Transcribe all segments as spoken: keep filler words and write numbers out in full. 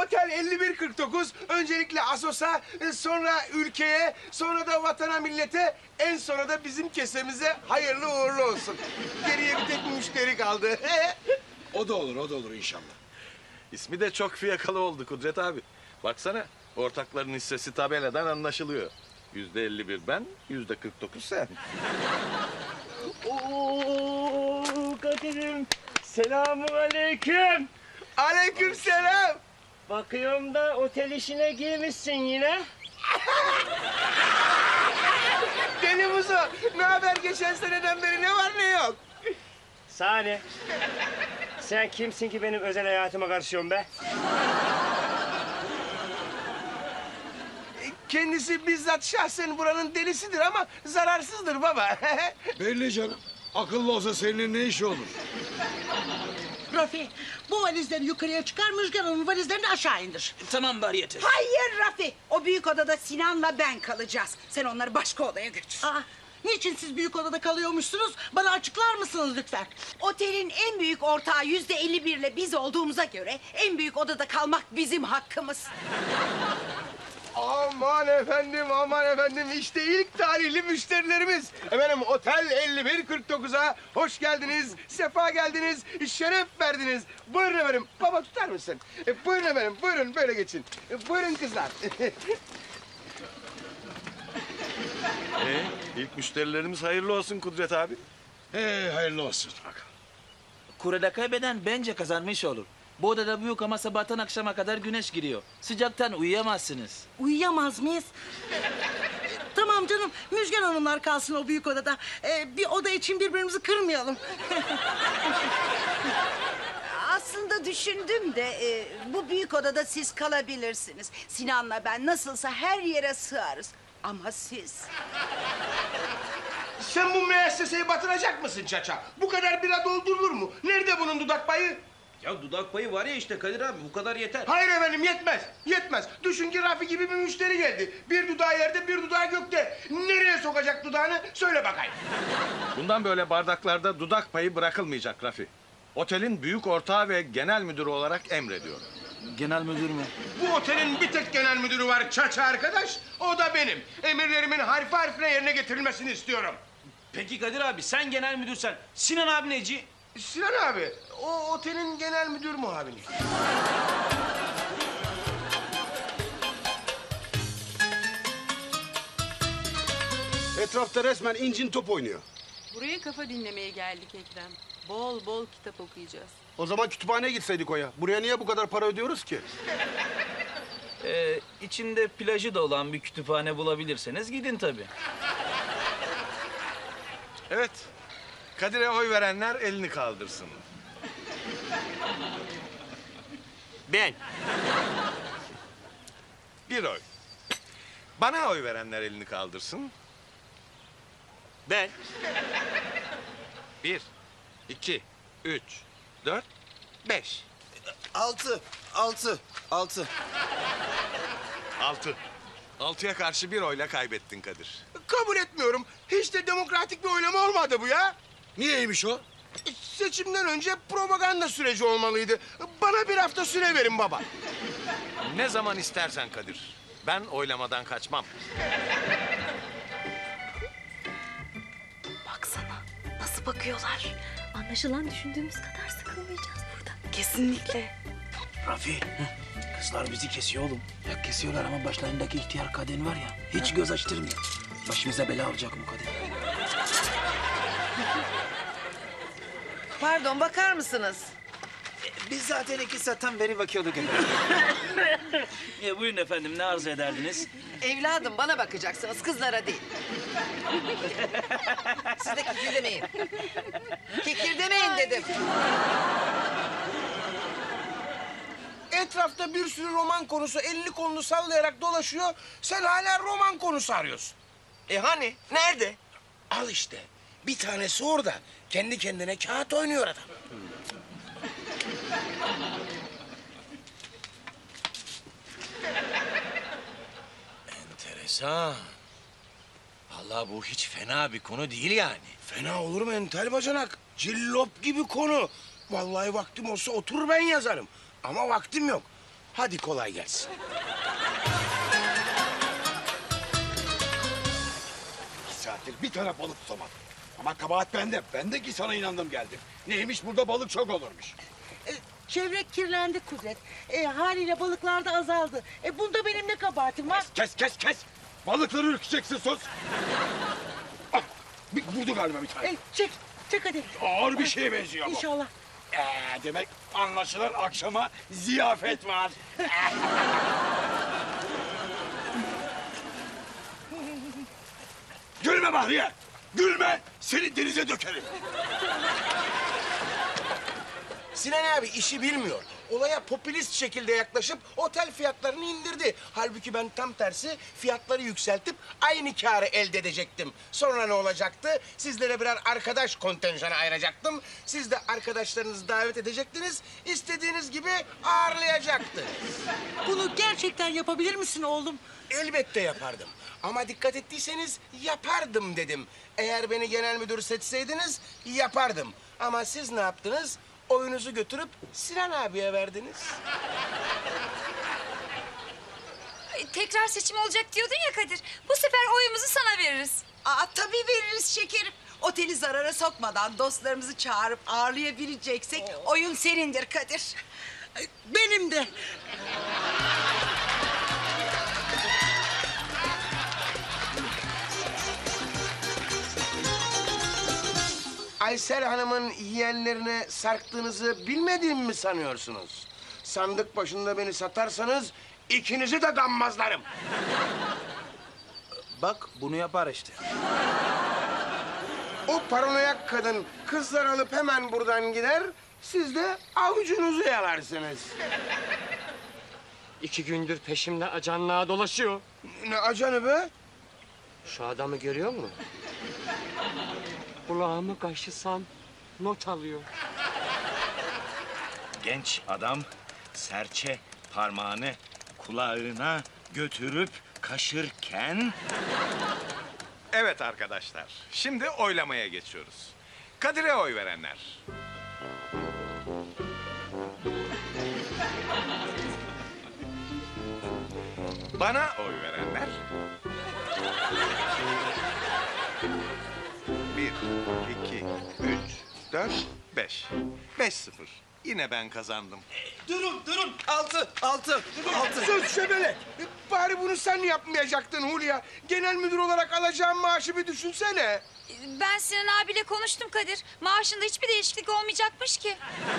Otel elli bir kırk dokuz öncelikle Asos'a, sonra ülkeye, sonra da vatana millete, en sonra da bizim kesemize hayırlı uğurlu olsun. Geriye bir tek müşteri kaldı. O da olur, o da olur inşallah. İsmi de çok fiyakalı oldu Kudret abi. Baksana, ortakların hissesi tabeladan anlaşılıyor. Yüzde elli bir ben, yüzde kırk dokuz sen. Oo Kadir'im. Selamun aleyküm. Aleykümselam. Bakıyorum da otel işine girmişsin yine. Deli Muzo, ne haber geçen seneden beri, ne var ne yok? Sani. Sen kimsin ki benim özel hayatıma karışıyorsun be? Kendisi bizzat şahsen buranın delisidir ama zararsızdır baba. Belli canım. Akıllı olsa senin ne işi olur? Rafi, bu valizleri yukarıya çıkar, Müjgan Hanım'ın valizlerini aşağı indir. Tamam bari yeter. Hayır Rafi, o büyük odada Sinan'la ben kalacağız. Sen onları başka odaya götür. Aa, niçin siz büyük odada kalıyormuşsunuz? Bana açıklar mısınız lütfen? Otelin en büyük ortağı yüzde elli birle biz olduğumuza göre en büyük odada kalmak bizim hakkımız. Aman efendim, aman efendim. İşte ilk tarihli müşterilerimiz. Efendim Otel elli bir kırk dokuza hoş geldiniz, sefa geldiniz, şeref verdiniz. Buyurun efendim. Baba tutar mısın? E, buyurun efendim, buyurun böyle geçin. E, buyurun kızlar. Ee, ilk müşterilerimiz hayırlı olsun Kudret abi. He, hayırlı olsun. Kurada kaybeden bence kazanmış olur. Bu odada büyük ama sabahtan akşama kadar güneş giriyor. Sıcaktan uyuyamazsınız. Uyuyamaz mıyız? Tamam canım, Müjgan Hanımlar kalsın o büyük odada. Ee, bir oda için birbirimizi kırmayalım. Aslında düşündüm de e, bu büyük odada siz kalabilirsiniz. Sinan'la ben nasılsa her yere sığarız. Ama siz... Sen bu müesseseyi batıracak mısın Çaça? Bu kadar bira doldurulur mu? Nerede bunun dudak payı? Ya dudak payı var ya işte Kadir abi, bu kadar yeter. Hayır efendim, yetmez, yetmez. Düşün ki Rafi gibi bir müşteri geldi. Bir dudağı yerde, bir dudağı gökte. Nereye sokacak dudağını? Söyle bakayım. Bundan böyle bardaklarda dudak payı bırakılmayacak Rafi. Otelin büyük ortağı ve genel müdürü olarak emrediyorum. Genel müdür mü? Bu otelin bir tek genel müdürü var Çaça arkadaş. O da benim. Emirlerimin harfi harfine yerine getirilmesini istiyorum. Peki Kadir abi, sen genel müdürsen Sinan abi neci? Sinan abi, o otelin genel müdür muavini. Etrafta resmen incin top oynuyor. Buraya kafa dinlemeye geldik Ekrem. Bol bol kitap okuyacağız. O zaman kütüphaneye gitseydik Oya. Buraya niye bu kadar para ödüyoruz ki? Ee, içinde plajı da olan bir kütüphane bulabilirseniz gidin tabii. Evet, Kadir'e oy verenler elini kaldırsın. Ben. Bir oy. Bana oy verenler elini kaldırsın. Ben. Bir, iki, üç, dört, beş. Altı, altı, altı. Altı. Altıya karşı bir oyla kaybettin Kadir. Kabul etmiyorum. Hiç de demokratik bir oylama olmadı bu ya. Niyeymiş o? Seçimden önce propaganda süreci olmalıydı. Bana bir hafta süre verin baba. Ne zaman istersen Kadir. Ben oylamadan kaçmam. Baksana nasıl bakıyorlar. Anlaşılan düşündüğümüz kadar sıkılmayacağız burada. Kesinlikle. Rafi, kızlar bizi kesiyor oğlum. Ya kesiyorlar ama başlarındaki ihtiyar kadın var ya, hiç göz açtırmıyor. Başımıza bela olacak bu kadın. Pardon, bakar mısınız? Biz zaten iki saatten beri bakıyorduk efendim. Ya buyurun efendim, ne arzu ederdiniz? Evladım, bana bakacaksınız, kızlara değil. Siz de kikirdemeyin. Kikirdemeyin dedim. Etrafta bir sürü roman konusu elli kolunu sallayarak dolaşıyor. Sen hala roman konusu arıyorsun. E hani? Nerede? Al işte. Bir tanesi orada. Kendi kendine kağıt oynuyor adam. Enteresan. Vallahi bu hiç fena bir konu değil yani. Fena olur mu entel bacanak? Cillop gibi konu. Vallahi vaktim olsa oturur ben yazarım. Ama vaktim yok. Hadi kolay gelsin. İki saattir bir tane balık tutamadım. Ama kabahat bende. Ben de ki sana inandım geldim. Neymiş burada balık çok olurmuş. E, çevre kirlendi Kudret. E, haliyle balıklar da azaldı. E, bunda benim ne kabahatim var? Kes kes kes. Balıkları ürkeceksin sus. Ah, bir, vurdu galiba bir tane. E, çek, çek hadi. Ağır bir şeye benziyor bu. İnşallah. Ee, demek anlaşılan akşama ziyafet var. Gülme Bahriye! Gülme! Seni denize dökerim. Sinan abi işi bilmiyor. Olaya popülist şekilde yaklaşıp otel fiyatlarını indirdi. Halbuki ben tam tersi fiyatları yükseltip aynı kârı elde edecektim. Sonra ne olacaktı? Sizlere birer arkadaş kontenjanı ayıracaktım. Siz de arkadaşlarınızı davet edecektiniz. İstediğiniz gibi ağırlayacaktı. Bunu gerçekten yapabilir misin oğlum? Elbette yapardım. Ama dikkat ettiyseniz yapardım dedim. Eğer beni genel müdür seçseydiniz yapardım. Ama siz ne yaptınız? Oyunuzu götürüp Sinan abiye verdiniz. Tekrar seçim olacak diyordun ya Kadir. Bu sefer oyumuzu sana veririz. Aa, tabii veririz şekerim. Oteli zarara sokmadan dostlarımızı çağırıp ağırlayabileceksek oyun senindir Kadir. E, benim de. Aysel Hanım'ın yeğenlerine sarktığınızı bilmediğimi mi sanıyorsunuz? Sandık başında beni satarsanız ikinizi de gammazlarım. Bak bunu yapar işte. O paranoyak kadın kızlar alıp hemen buradan gider, siz de avucunuzu yalarsınız. İki gündür peşimde acanlığa dolaşıyor. Ne acanı be? Şu adamı görüyor musun? Kulağımı kaşısam not alıyor. Genç adam serçe parmağını kulağına götürüp kaşırken... Evet arkadaşlar, şimdi oylamaya geçiyoruz. Kadir'e oy verenler. Bana oy verenler. Bir, iki, üç, dört, beş. Beş sıfır. Yine ben kazandım. Durun durun. Altı altı altı. Sus şöyle. Bari bunu sen yapmayacaktın Hulya. Genel müdür olarak alacağım maaşı bir düşünsene. Ben Sinan abiyle konuştum Kadir. Maaşında hiçbir değişiklik olmayacakmış ki.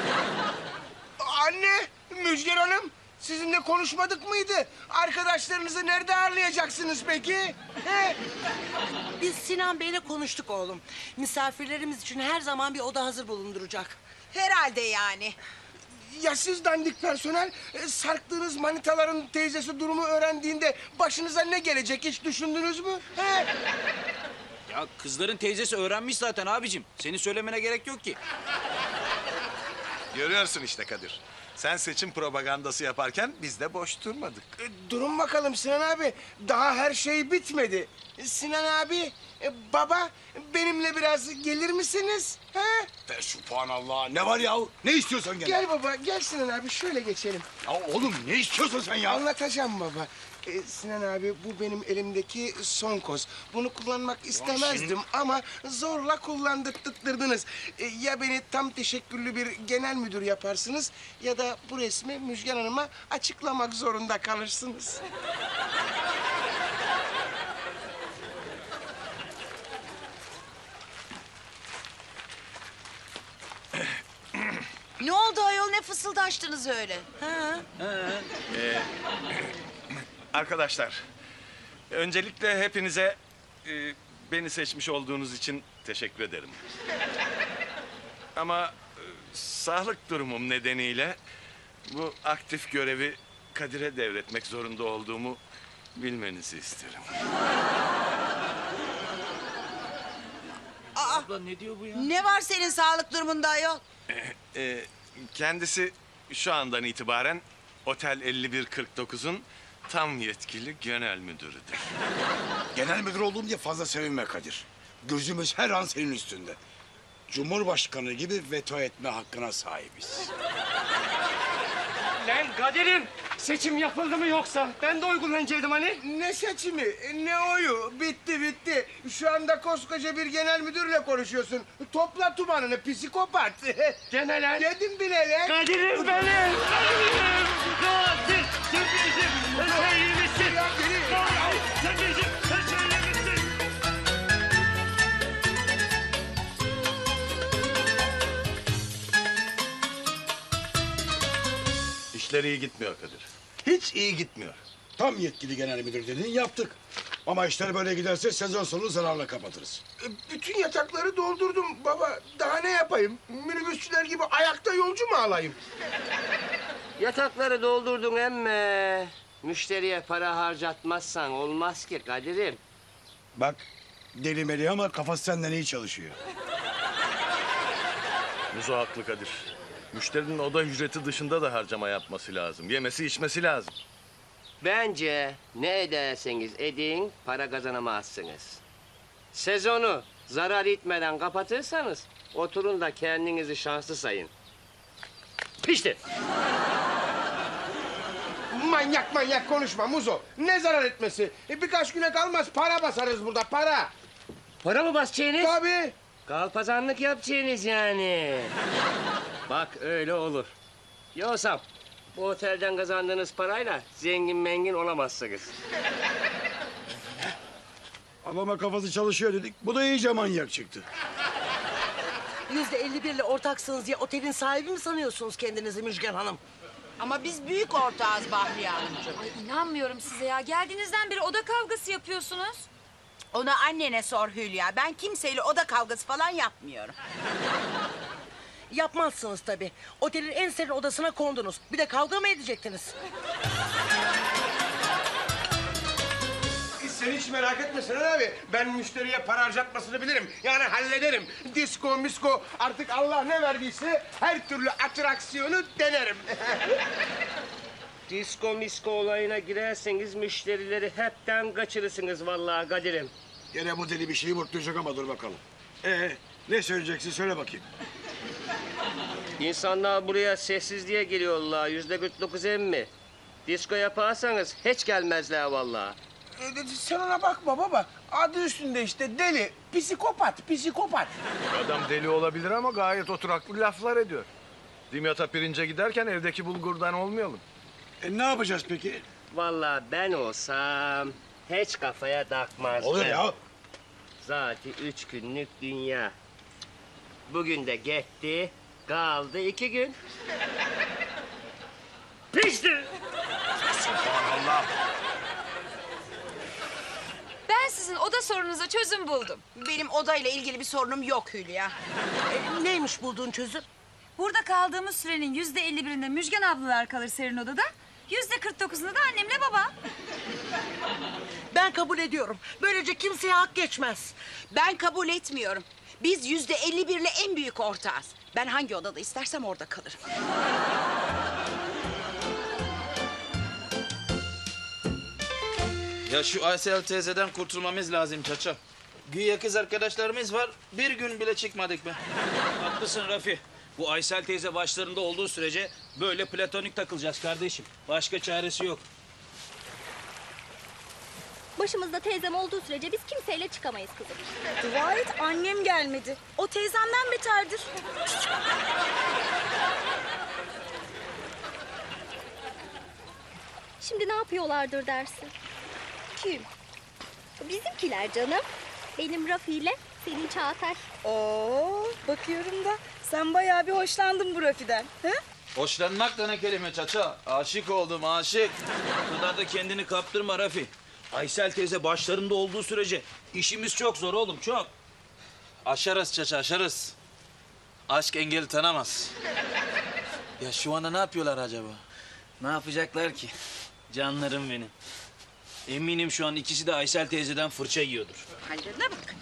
Anne, Müjgan Hanım. Sizinle konuşmadık mıydı? Arkadaşlarınızı nerede ağırlayacaksınız peki? He? Biz Sinan Bey'le konuştuk oğlum. Misafirlerimiz için her zaman bir oda hazır bulunduracak. Herhalde yani. Ya siz dandik personel, e, sarktığınız manitaların teyzesi durumu öğrendiğinde başınıza ne gelecek hiç düşündünüz mü? He? Ya kızların teyzesi öğrenmiş zaten abicim. Senin söylemene gerek yok ki. Görüyorsun işte Kadir. Sen seçim propagandası yaparken biz de boş durmadık. E, durun bakalım Sinan abi. Daha her şey bitmedi. E, Sinan abi, e, baba benimle biraz gelir misiniz? He? Ve subhanallah ne var ya? Ne istiyorsan gel. Gel baba, gel Sinan abi şöyle geçelim. Ya oğlum ne istiyorsun sen ya? Anlatacağım baba. Ee, Sinan abi bu benim elimdeki son koz. Bunu kullanmak istemezdim ama zorla kullandırttırdınız. Ee, ya beni tam teşekküllü bir genel müdür yaparsınız ya da bu resmi Müjgan Hanım'a açıklamak zorunda kalırsınız. Ne oldu ayol, ne fısıldaştınız öyle? Ha? Arkadaşlar, öncelikle hepinize e, beni seçmiş olduğunuz için teşekkür ederim. Ama e, sağlık durumum nedeniyle bu aktif görevi Kadir'e devretmek zorunda olduğumu bilmenizi isterim. Abla ne diyor bu ya? Ne var senin sağlık durumunda ayol? E, kendisi şu andan itibaren Otel elli bir kırk dokuz'un tam yetkili genel müdürüdür. Genel müdür oldum diye fazla sevinme Kadir. Gözümüz her an senin üstünde. Cumhurbaşkanı gibi veto etme hakkına sahibiz. Lan Kadir'im Seçim yapıldı mı yoksa? Ben de oy kullanacaktım hani. Ne seçimi, ne oyu? Bitti bitti. Şu anda koskoca bir genel müdürle konuşuyorsun. Topla tumanını psikopat. Genel. Dedim bile lan. Kadir'im benim. Kadir'im. Kadir. Sen bizim. Sen iyi misin? Ya beni- Kadir, sen bizim. Sen iyi misin? İşler iyi gitmiyor Kadir. Hiç iyi gitmiyor. Tam yetkili genel müdür dediğini yaptık. Ama işler böyle giderse sezon sonu zararla kapatırız. E, Bütün yatakları doldurdum baba. Daha ne yapayım? Minibüsçüler gibi ayakta yolcu mu alayım? Yatakları doldurdun emme. Müşteriye para harcatmazsan olmaz ki Kadir'im. Bak deli meli ama kafası senden iyi çalışıyor. Muzo haklı Kadir. Müşterinin oda ücreti dışında da harcama yapması lazım. Yemesi içmesi lazım. Bence ne ederseniz edin para kazanamazsınız. Sezonu zarar etmeden kapatırsanız oturun da kendinizi şanslı sayın. Pişti. Manyak manyak konuşma Muzo. Ne zarar etmesi? E, birkaç güne kalmaz para basarız burada para. Para mı basacaksınız? Tabii. Kalpazanlık yapacaksınız yani. Bak öyle olur. Yoksa bu otelden kazandığınız parayla zengin mengin olamazsınız. Adama kafası çalışıyor dedik. Bu da iyice manyak çıktı. Yüzde elli birle ortaksınız diye otelin sahibi mi sanıyorsunuz kendinizi Müjgan Hanım? Ama biz büyük ortağız Bahriye Hanımcığım. Ay inanmıyorum size ya. Geldiğinizden beri oda kavgası yapıyorsunuz. Onu annene sor Hülya. Ben kimseyle oda kavgası falan yapmıyorum. Yapmazsınız tabii. Otelin en serin odasına kondunuz. Bir de kavga mı edecektiniz? Sen hiç merak etme Sinan abi. Ben müşteriye para harcatmasını bilirim. Yani hallederim. Disko, misko artık Allah ne verdiyse her türlü atraksiyonu denerim. Disko misko olayına girerseniz müşterileri hepten kaçırırsınız vallahi Kadir'im. Gene bu deli bir şeyi mutlayacak ama dur bakalım. Ee, ne söyleyeceksin söyle bakayım. İnsanlar buraya sessizliğe geliyorlar yüzde kırk dokuz emmi. Disko yaparsanız hiç gelmezler vallahi. E, Sen ona bakma baba. Adı üstünde işte deli. Psikopat, psikopat. Adam deli olabilir ama gayet oturaklı laflar ediyor. Dimyat'a pirince giderken evdeki bulgurdan olmayalım. E, ne yapacağız peki? Vallahi ben olsam hiç kafaya takmazdım. Olur ya. Zaten üç günlük dünya. Bugün de gitti, kaldı iki gün. Pişti! Ben sizin oda sorunuza çözüm buldum. Benim odayla ilgili bir sorunum yok Hülya. E, neymiş bulduğun çözüm? Burada kaldığımız sürenin yüzde elli birinde Müjgan ablalar kalır serin odada. Yüzde kırk dokuzunda da annemle babam. Ben kabul ediyorum. Böylece kimseye hak geçmez. Ben kabul etmiyorum. Biz yüzde elli birle en büyük ortağız. Ben hangi odada istersem orada kalırım. Ya şu Aysel teyzeden kurtulmamız lazım Çaça. Güya kız arkadaşlarımız var. Bir gün bile çıkmadık be. Haklısın Rafi. Bu Aysel teyze başlarında olduğu sürece böyle platonik takılacağız kardeşim. Başka çaresi yok. Başımızda teyzem olduğu sürece biz kimseyle çıkamayız kızım. Dua et annem gelmedi. O teyzemden beterdir. Şimdi ne yapıyorlardır dersin? Kim? Bizimkiler canım. Benim Rafi ile senin Çağatay. Oo, bakıyorum da sen bayağı bir hoşlandın bu Rafi'den. He? Hoşlanmak da ne kelime Çaça. Aşık oldum aşık. Bu kadar da kendini kaptırma Rafi. Aysel teyze başlarında olduğu sürece işimiz çok zor oğlum, çok. Aşarız Çaça aşarız. Aşk engel tanımaz. Ya şu anda ne yapıyorlar acaba? Ne yapacaklar ki? Canlarım benim. Eminim şu an ikisi de Aysel teyzeden fırça yiyordur. Hallerine bak.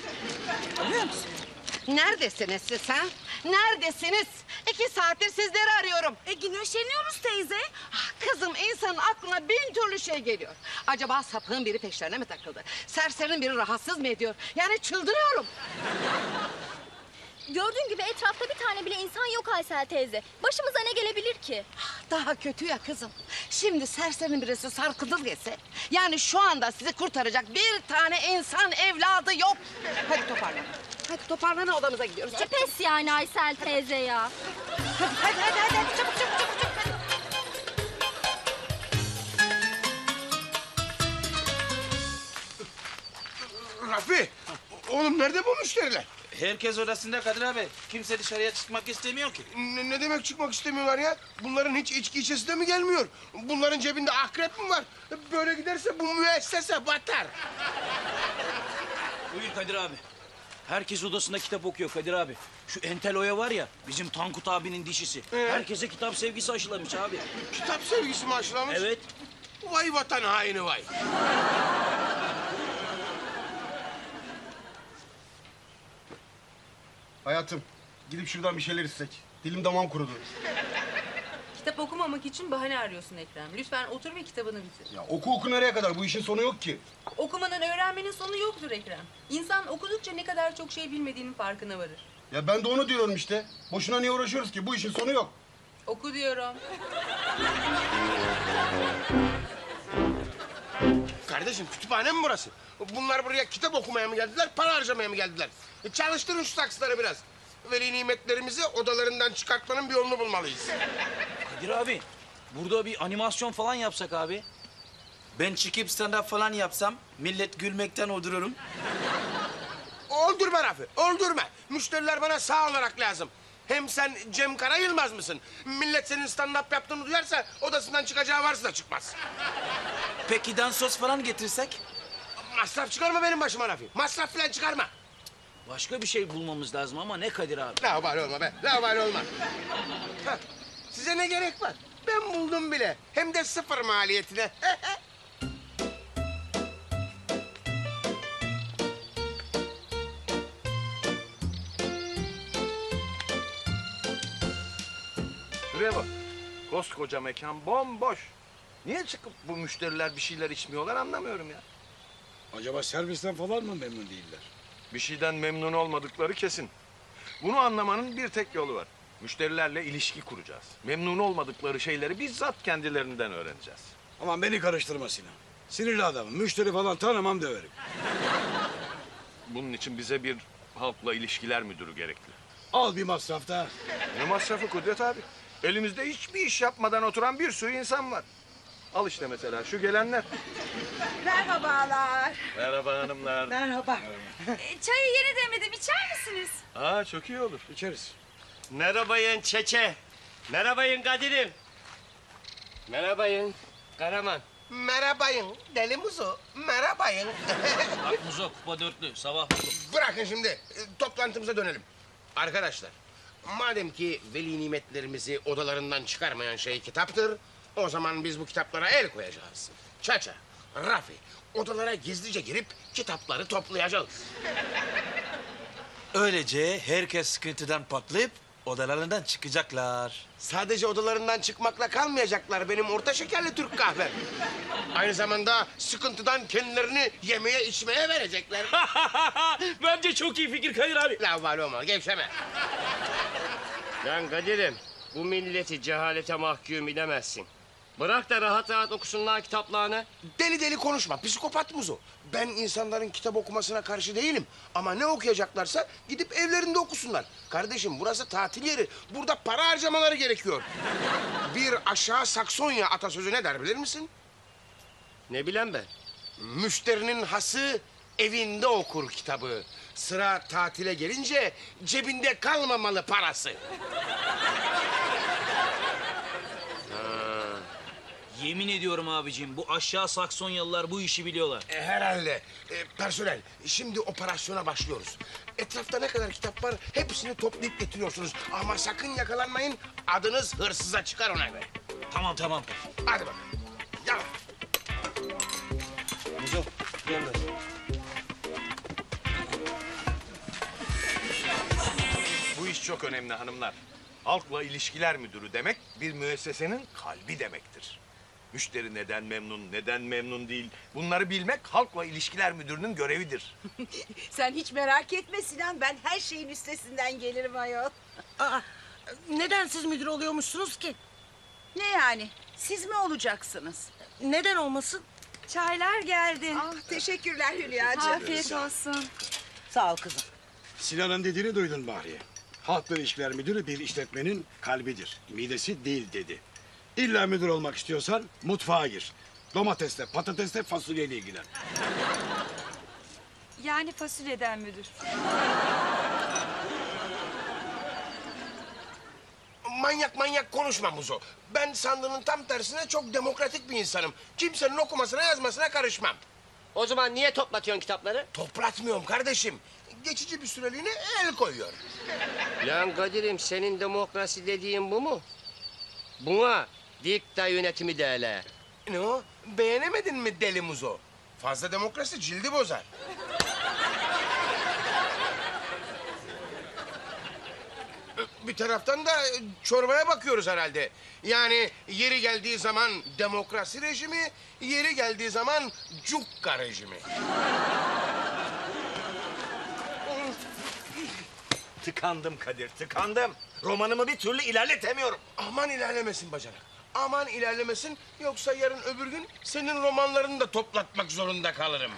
Neredesiniz siz ha? Neredesiniz? İki saattir sizleri arıyorum. E güneşleniyoruz teyze. Ah, kızım insanın aklına bin türlü şey geliyor. Acaba sapığın biri peşlerine mi takıldı? Serserinin biri rahatsız mı ediyor? Yani çıldırıyorum. Gördüğün gibi etrafta bir tane bile insan yok Aysel teyze. Başımıza ne gelebilir ki? Daha kötü ya kızım. Şimdi serseri birisi sarkıdır yese. Yani şu anda sizi kurtaracak bir tane insan evladı yok. Hadi toparlan. Hadi toparlan, odamıza gidiyoruz. Ne pes yani Aysel teyze ya. Hadi hadi hadi hadi, hadi. Çabuk çabuk çabuk çabuk. Hadi. Rafi, oğlum nerede bu müşteriler? Herkes odasında Kadir abi. Kimse dışarıya çıkmak istemiyor ki. Ne, ne demek çıkmak istemiyorlar ya? Bunların hiç içki içesi de mi gelmiyor? Bunların cebinde akrep mi var? Böyle giderse bu müessese batar. Buyur Kadir abi. Herkes odasında kitap okuyor Kadir abi. Şu entel Oya var ya, bizim Tankut abinin dişisi. Ee? Herkese kitap sevgisi aşılamış abi. Kitap sevgisi mi aşılamış? Evet. Vay vatan haini vay. Hayatım, gidip şuradan bir şeyler içsek. Dilim damağım kurudu. Kitap okumamak için bahane arıyorsun Ekrem. Lütfen otur ve kitabını bitir. Ya oku oku nereye kadar? Bu işin sonu yok ki. Okumanın, öğrenmenin sonu yoktur Ekrem. İnsan okudukça ne kadar çok şey bilmediğinin farkına varır. Ya ben de onu diyorum işte. Boşuna niye uğraşıyoruz ki? Bu işin sonu yok. Oku diyorum. Kardeşim kütüphane mi burası? Bunlar buraya kitap okumaya mı geldiler, para harcamaya mı geldiler? E, çalıştırın şu saksıları biraz. Veli nimetlerimizi odalarından çıkartmanın bir yolunu bulmalıyız. Kadir abi, burada bir animasyon falan yapsak abi. Ben çıkıp stand-up falan yapsam millet gülmekten odururum. Öldürme Rafi, öldürme. Müşteriler bana sağ olarak lazım. Hem sen Cem Karayılmaz mısın? Millet senin stand-up yaptığını duyarsa odasından çıkacağı varsa da çıkmaz. Peki dansöz falan getirsek? Masraf çıkarma benim başıma Rafi. Masraf falan çıkarma. Başka bir şey bulmamız lazım ama ne Kadir abi? Laubali olma be, laubali olma. Hah, size ne gerek var? Ben buldum bile. Hem de sıfır maliyetine. Şuraya bak. Koskoca mekan bomboş. Niye çıkıp bu müşteriler bir şeyler içmiyorlar anlamıyorum ya. Acaba servisten falan mı memnun değiller? Bir şeyden memnun olmadıkları kesin. Bunu anlamanın bir tek yolu var. Müşterilerle ilişki kuracağız. Memnun olmadıkları şeyleri bizzat kendilerinden öğreneceğiz. Aman beni karıştırma Sinan. Sinirli adamım. Müşteri falan tanımam, döverim. Bunun için bize bir halkla ilişkiler müdürü gerekli. Al bir masraf da. Ne masrafı Kudret abi? Elimizde hiçbir iş yapmadan oturan bir sürü insan var. Al işte mesela şu gelenler. Merhabalar. Merhaba hanımlar. Merhaba. E, çayı yeni demledim, içer misiniz? Aa çok iyi olur. İçeriz. Merhabayın Çeçe. Merhabayın Kadir'im. Merhabayın Karaman. Merhabayın deli muzu. Merhabayın. Bak Muzo, kupa dörtlü, sabah buldum. Bırakın şimdi e, toplantımıza dönelim. Arkadaşlar, madem ki veli nimetlerimizi odalarından çıkarmayan şey kitaptır, o zaman biz bu kitaplara el koyacağız. Çaça, Rafi, odalara gizlice girip kitapları toplayacağız. Öylece herkes sıkıntıdan patlayıp odalarından çıkacaklar. Sadece odalarından çıkmakla kalmayacaklar benim orta şekerli Türk kahvem. Aynı zamanda sıkıntıdan kendilerini yemeye içmeye verecekler. Bence çok iyi fikir Kadir abi. Laubali olma, gevşeme. Lan Kadir'im, bu milleti cehalete mahkum edemezsin. Bırak da rahat rahat okusunlar kitaplarını. Deli deli konuşma, psikopat muzu. Ben insanların kitap okumasına karşı değilim. Ama ne okuyacaklarsa gidip evlerinde okusunlar. Kardeşim burası tatil yeri. Burada para harcamaları gerekiyor. Bir aşağı Saksonya atasözü ne der bilir misin? Ne bileyim ben? Müşterinin hası evinde okur kitabı. Sıra tatile gelince cebinde kalmamalı parası. Yemin ediyorum abiciğim, bu aşağı Saksonyalılar bu işi biliyorlar. E, herhalde. E, personel, şimdi operasyona başlıyoruz. Etrafta ne kadar kitap var hepsini toplayıp getiriyorsunuz. Ama sakın yakalanmayın, adınız hırsıza çıkar ona göre. Tamam tamam. Hadi bakalım. Yallah. Muzo, gel lan. Bu iş çok önemli hanımlar. Halkla ilişkiler müdürü demek bir müessesenin kalbi demektir. Müşteri neden memnun, neden memnun değil? Bunları bilmek Halkla İlişkiler Müdürü'nün görevidir. Sen hiç merak etme Sinan, ben her şeyin üstesinden gelirim ayol. Aa, neden siz müdür oluyormuşsunuz ki? Ne yani? Siz mi olacaksınız? Neden olmasın? Çaylar geldi. Ah, teşekkürler Hülya'cığım. Afiyet olsun. Sağ ol kızım. Sinan'ın dediğini duydun Bahriye. Halkla İlişkiler Müdürü bir işletmenin kalbidir. Midesi değil dedi. İlla müdür olmak istiyorsan mutfağa gir. Domatesle, patatesle, fasulyeyle ilgilen. Yani fasulyeden müdür. Manyak manyak konuşma Muzo. Ben sandığının tam tersine çok demokratik bir insanım. Kimsenin okumasına yazmasına karışmam. O zaman niye toplatıyorsun kitapları? Toplatmıyorum kardeşim. Geçici bir süreliğine el koyuyor. Lan Kadir'im senin demokrasi dediğin bu mu? Buna dikta yönetimi de hele. Ne o? Beğenemedin mi deli Muzo? Fazla demokrasi cildi bozar. Bir taraftan da çorbaya bakıyoruz herhalde. Yani yeri geldiği zaman demokrasi rejimi, yeri geldiği zaman cukka rejimi. Tıkandım Kadir, tıkandım. Romanımı bir türlü ilerletemiyorum. Aman ilerlemesin bacanak. Aman ilerlemesin, yoksa yarın öbür gün senin romanlarını da toplatmak zorunda kalırım.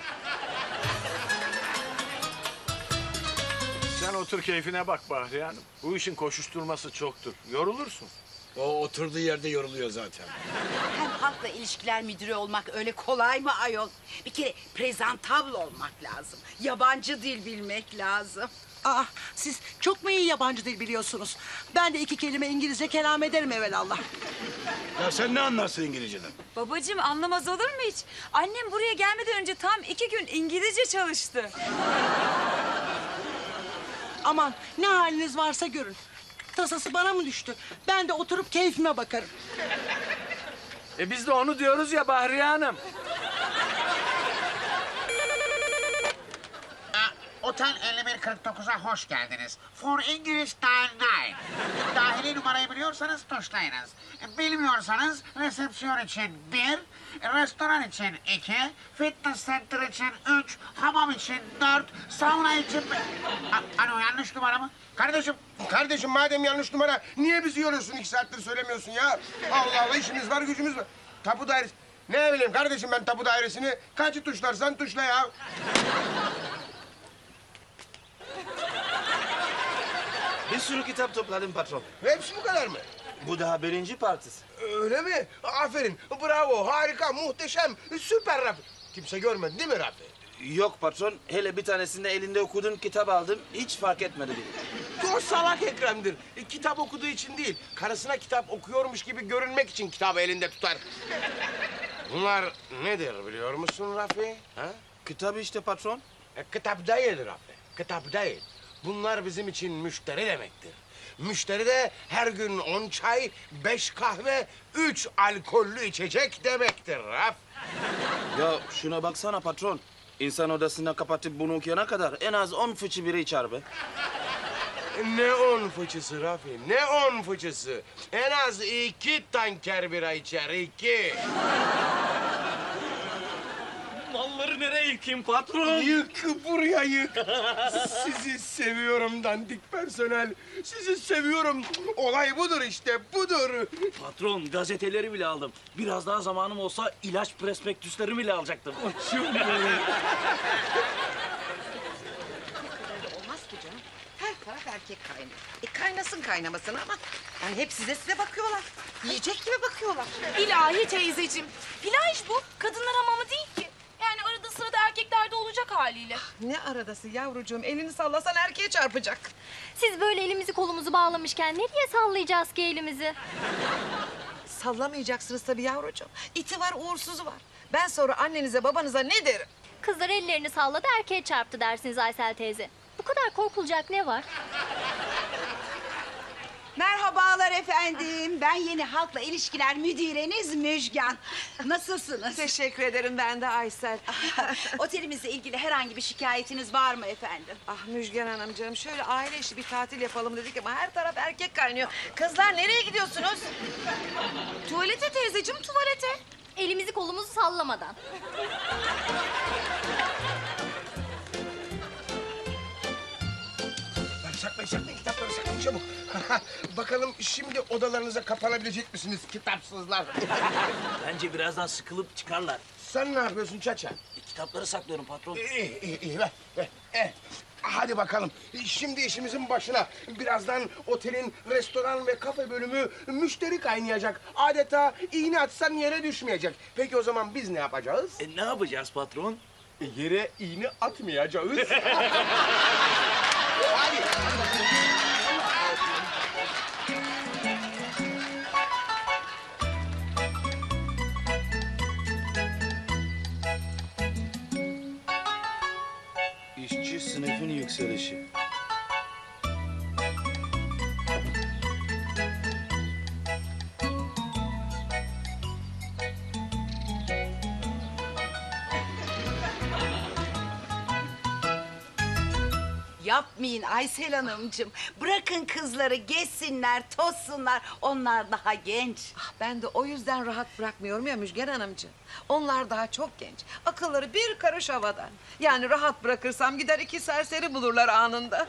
Sen otur keyfine bak Bahriye Hanım. Bu işin koşuşturması çoktur. Yorulursun. O oturduğu yerde yoruluyor zaten. Hem halkla ilişkiler müdürü olmak öyle kolay mı ayol? Bir kere prezentable olmak lazım. Yabancı dil bilmek lazım. Aa, siz çok mu iyi yabancı dil biliyorsunuz? Ben de iki kelime İngilizce kelam ederim evelallah. Ya sen ne anlarsın İngilizceden? Babacığım anlamaz olur mu hiç? Annem buraya gelmeden önce tam iki gün İngilizce çalıştı. Aman ne haliniz varsa görün. Tasası bana mı düştü? Ben de oturup keyfime bakarım. E biz de onu diyoruz ya Bahriye Hanım. Otel elli bir kırk dokuza hoş geldiniz. For English dial nine. Dahili numarayı biliyorsanız tuşlayınız. Bilmiyorsanız resepsiyon için bir, restoran için iki, fitness center için üç, hamam için dört, sauna için... A- Alo yanlış numara mı? Kardeşim, kardeşim madem yanlış numara, niye bizi yoruyorsun iki saattir söylemiyorsun ya? Allah Allah, işimiz var, gücümüz var. Tapu dairesi... Ne bileyim kardeşim ben tapu dairesini, kaçı tuşlarsan tuşla ya. Bir sürü kitap topladım patron. Hepsi bu kadar mı? Bu daha birinci partisi. Öyle mi? Aferin, bravo, harika, muhteşem, süper Rafi. Kimse görmedi değil mi Rafi? Yok patron, hele bir tanesinde elinde okuduğun kitap aldım. Hiç fark etmedi bile. O salak Ekrem'dir. E, kitap okuduğu için değil, karısına kitap okuyormuş gibi görünmek için kitabı elinde tutar. Bunlar nedir biliyor musun Rafi? Ha? Kitap işte patron. E, kitap değil Rafi, kitap değil. Bunlar bizim için müşteri demektir. Müşteri de her gün on çay, beş kahve, üç alkollü içecek demektir Raf. Ya şuna baksana patron. İnsan odasına kapatıp bunu okuyana kadar en az on fıçı biri içer be. Ne on fıçısı Rafi, ne on fıçısı. En az iki tanker bira içer, iki. Malları nereye yıkayım patron? Yık buraya yık. Sizi seviyorum dandik personel. Sizi seviyorum. Olay budur işte, budur. Patron gazeteleri bile aldım. Biraz daha zamanım olsa ilaç prospektüsleri bile alacaktım. Açıyorum böyle. Olmaz ki canım. Her taraf erkek kaynıyor. E kaynasın kaynamasın ama yani hep size size bakıyorlar. Yiyecek gibi bakıyorlar. İlahi teyzeciğim. Plaj bu. Kadınlar hamamı değil ki. Yani arada sırada erkekler de olacak haliyle. Ne aradası yavrucuğum, elini sallasan erkeğe çarpacak. Siz böyle elimizi kolumuzu bağlamışken ne diye sallayacağız ki elimizi? Sallamayacaksınız tabii yavrucuğum. İti var, uğursuzu var. Ben sonra annenize babanıza ne derim? Kızlar ellerini salladı erkeğe çarptı dersiniz Aysel teyze. Bu kadar korkulacak ne var? Merhabalar efendim. Ben yeni halkla ilişkiler müdüreniz Müjgan. Nasılsınız? Teşekkür ederim, ben de Aysel. Otelimizle ilgili herhangi bir şikayetiniz var mı efendim? Ah Müjgan Hanımcığım, şöyle aile işi bir tatil yapalım dedik ama her taraf erkek kaynıyor. Kızlar nereye gidiyorsunuz? Tuvalete teyzeciğim tuvalete. Elimizi kolumuzu sallamadan. Lan saklayın saklayın kitapları saklayın çabuk. Bakalım şimdi odalarınıza kapanabilecek misiniz kitapsızlar? Bence birazdan sıkılıp çıkarlar. Sen ne yapıyorsun Çaça? E, kitapları saklıyorum patron. İyi iyi iyi ver ver. Evet. Hadi bakalım. Şimdi işimizin başına. Birazdan otelin restoran ve kafe bölümü müşteri kaynayacak. Adeta iğne atsan yere düşmeyecek. Peki o zaman biz ne yapacağız? E, ne yapacağız patron? E, yere iğne atmayacağız. Hadi. İşçi sınıfın yükselişi. Yapmayın Aysel Hanımcığım. Bırakın kızları gezsinler, tozsunlar. Onlar daha genç. Ah, ben de o yüzden rahat bırakmıyorum ya Müjgan Hanımcığım. Onlar daha çok genç. Akılları bir karış havada. Yani rahat bırakırsam gider iki serseri bulurlar anında.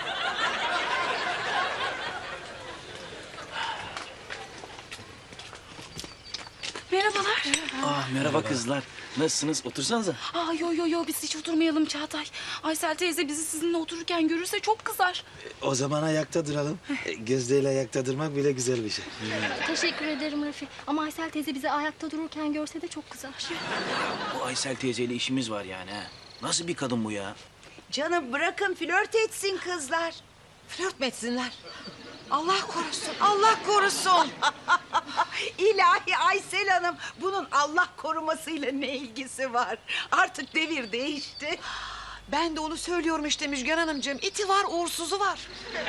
Merhabalar. Ah merhaba kızlar. Nasılsınız? Otursanıza. Aa yo yo yo biz hiç oturmayalım Çağatay. Aysel teyze bizi sizinle otururken görürse çok kızar. O zaman ayakta duralım. E, Gözde ile ayakta durmak bile güzel bir şey. Teşekkür ederim Rafi. Ama Aysel teyze bizi ayakta dururken görse de çok kızar. Bu Aysel teyzeyle işimiz var yani ha. Nasıl bir kadın bu ya? Canım bırakın flört etsin kızlar. Flört mü etsinler? Allah korusun, Allah korusun. İlahi Aysel Hanım, bunun Allah korumasıyla ne ilgisi var? Artık devir değişti. Ben de onu söylüyorum işte Müjgan Hanımcığım. İti var, uğursuzu var.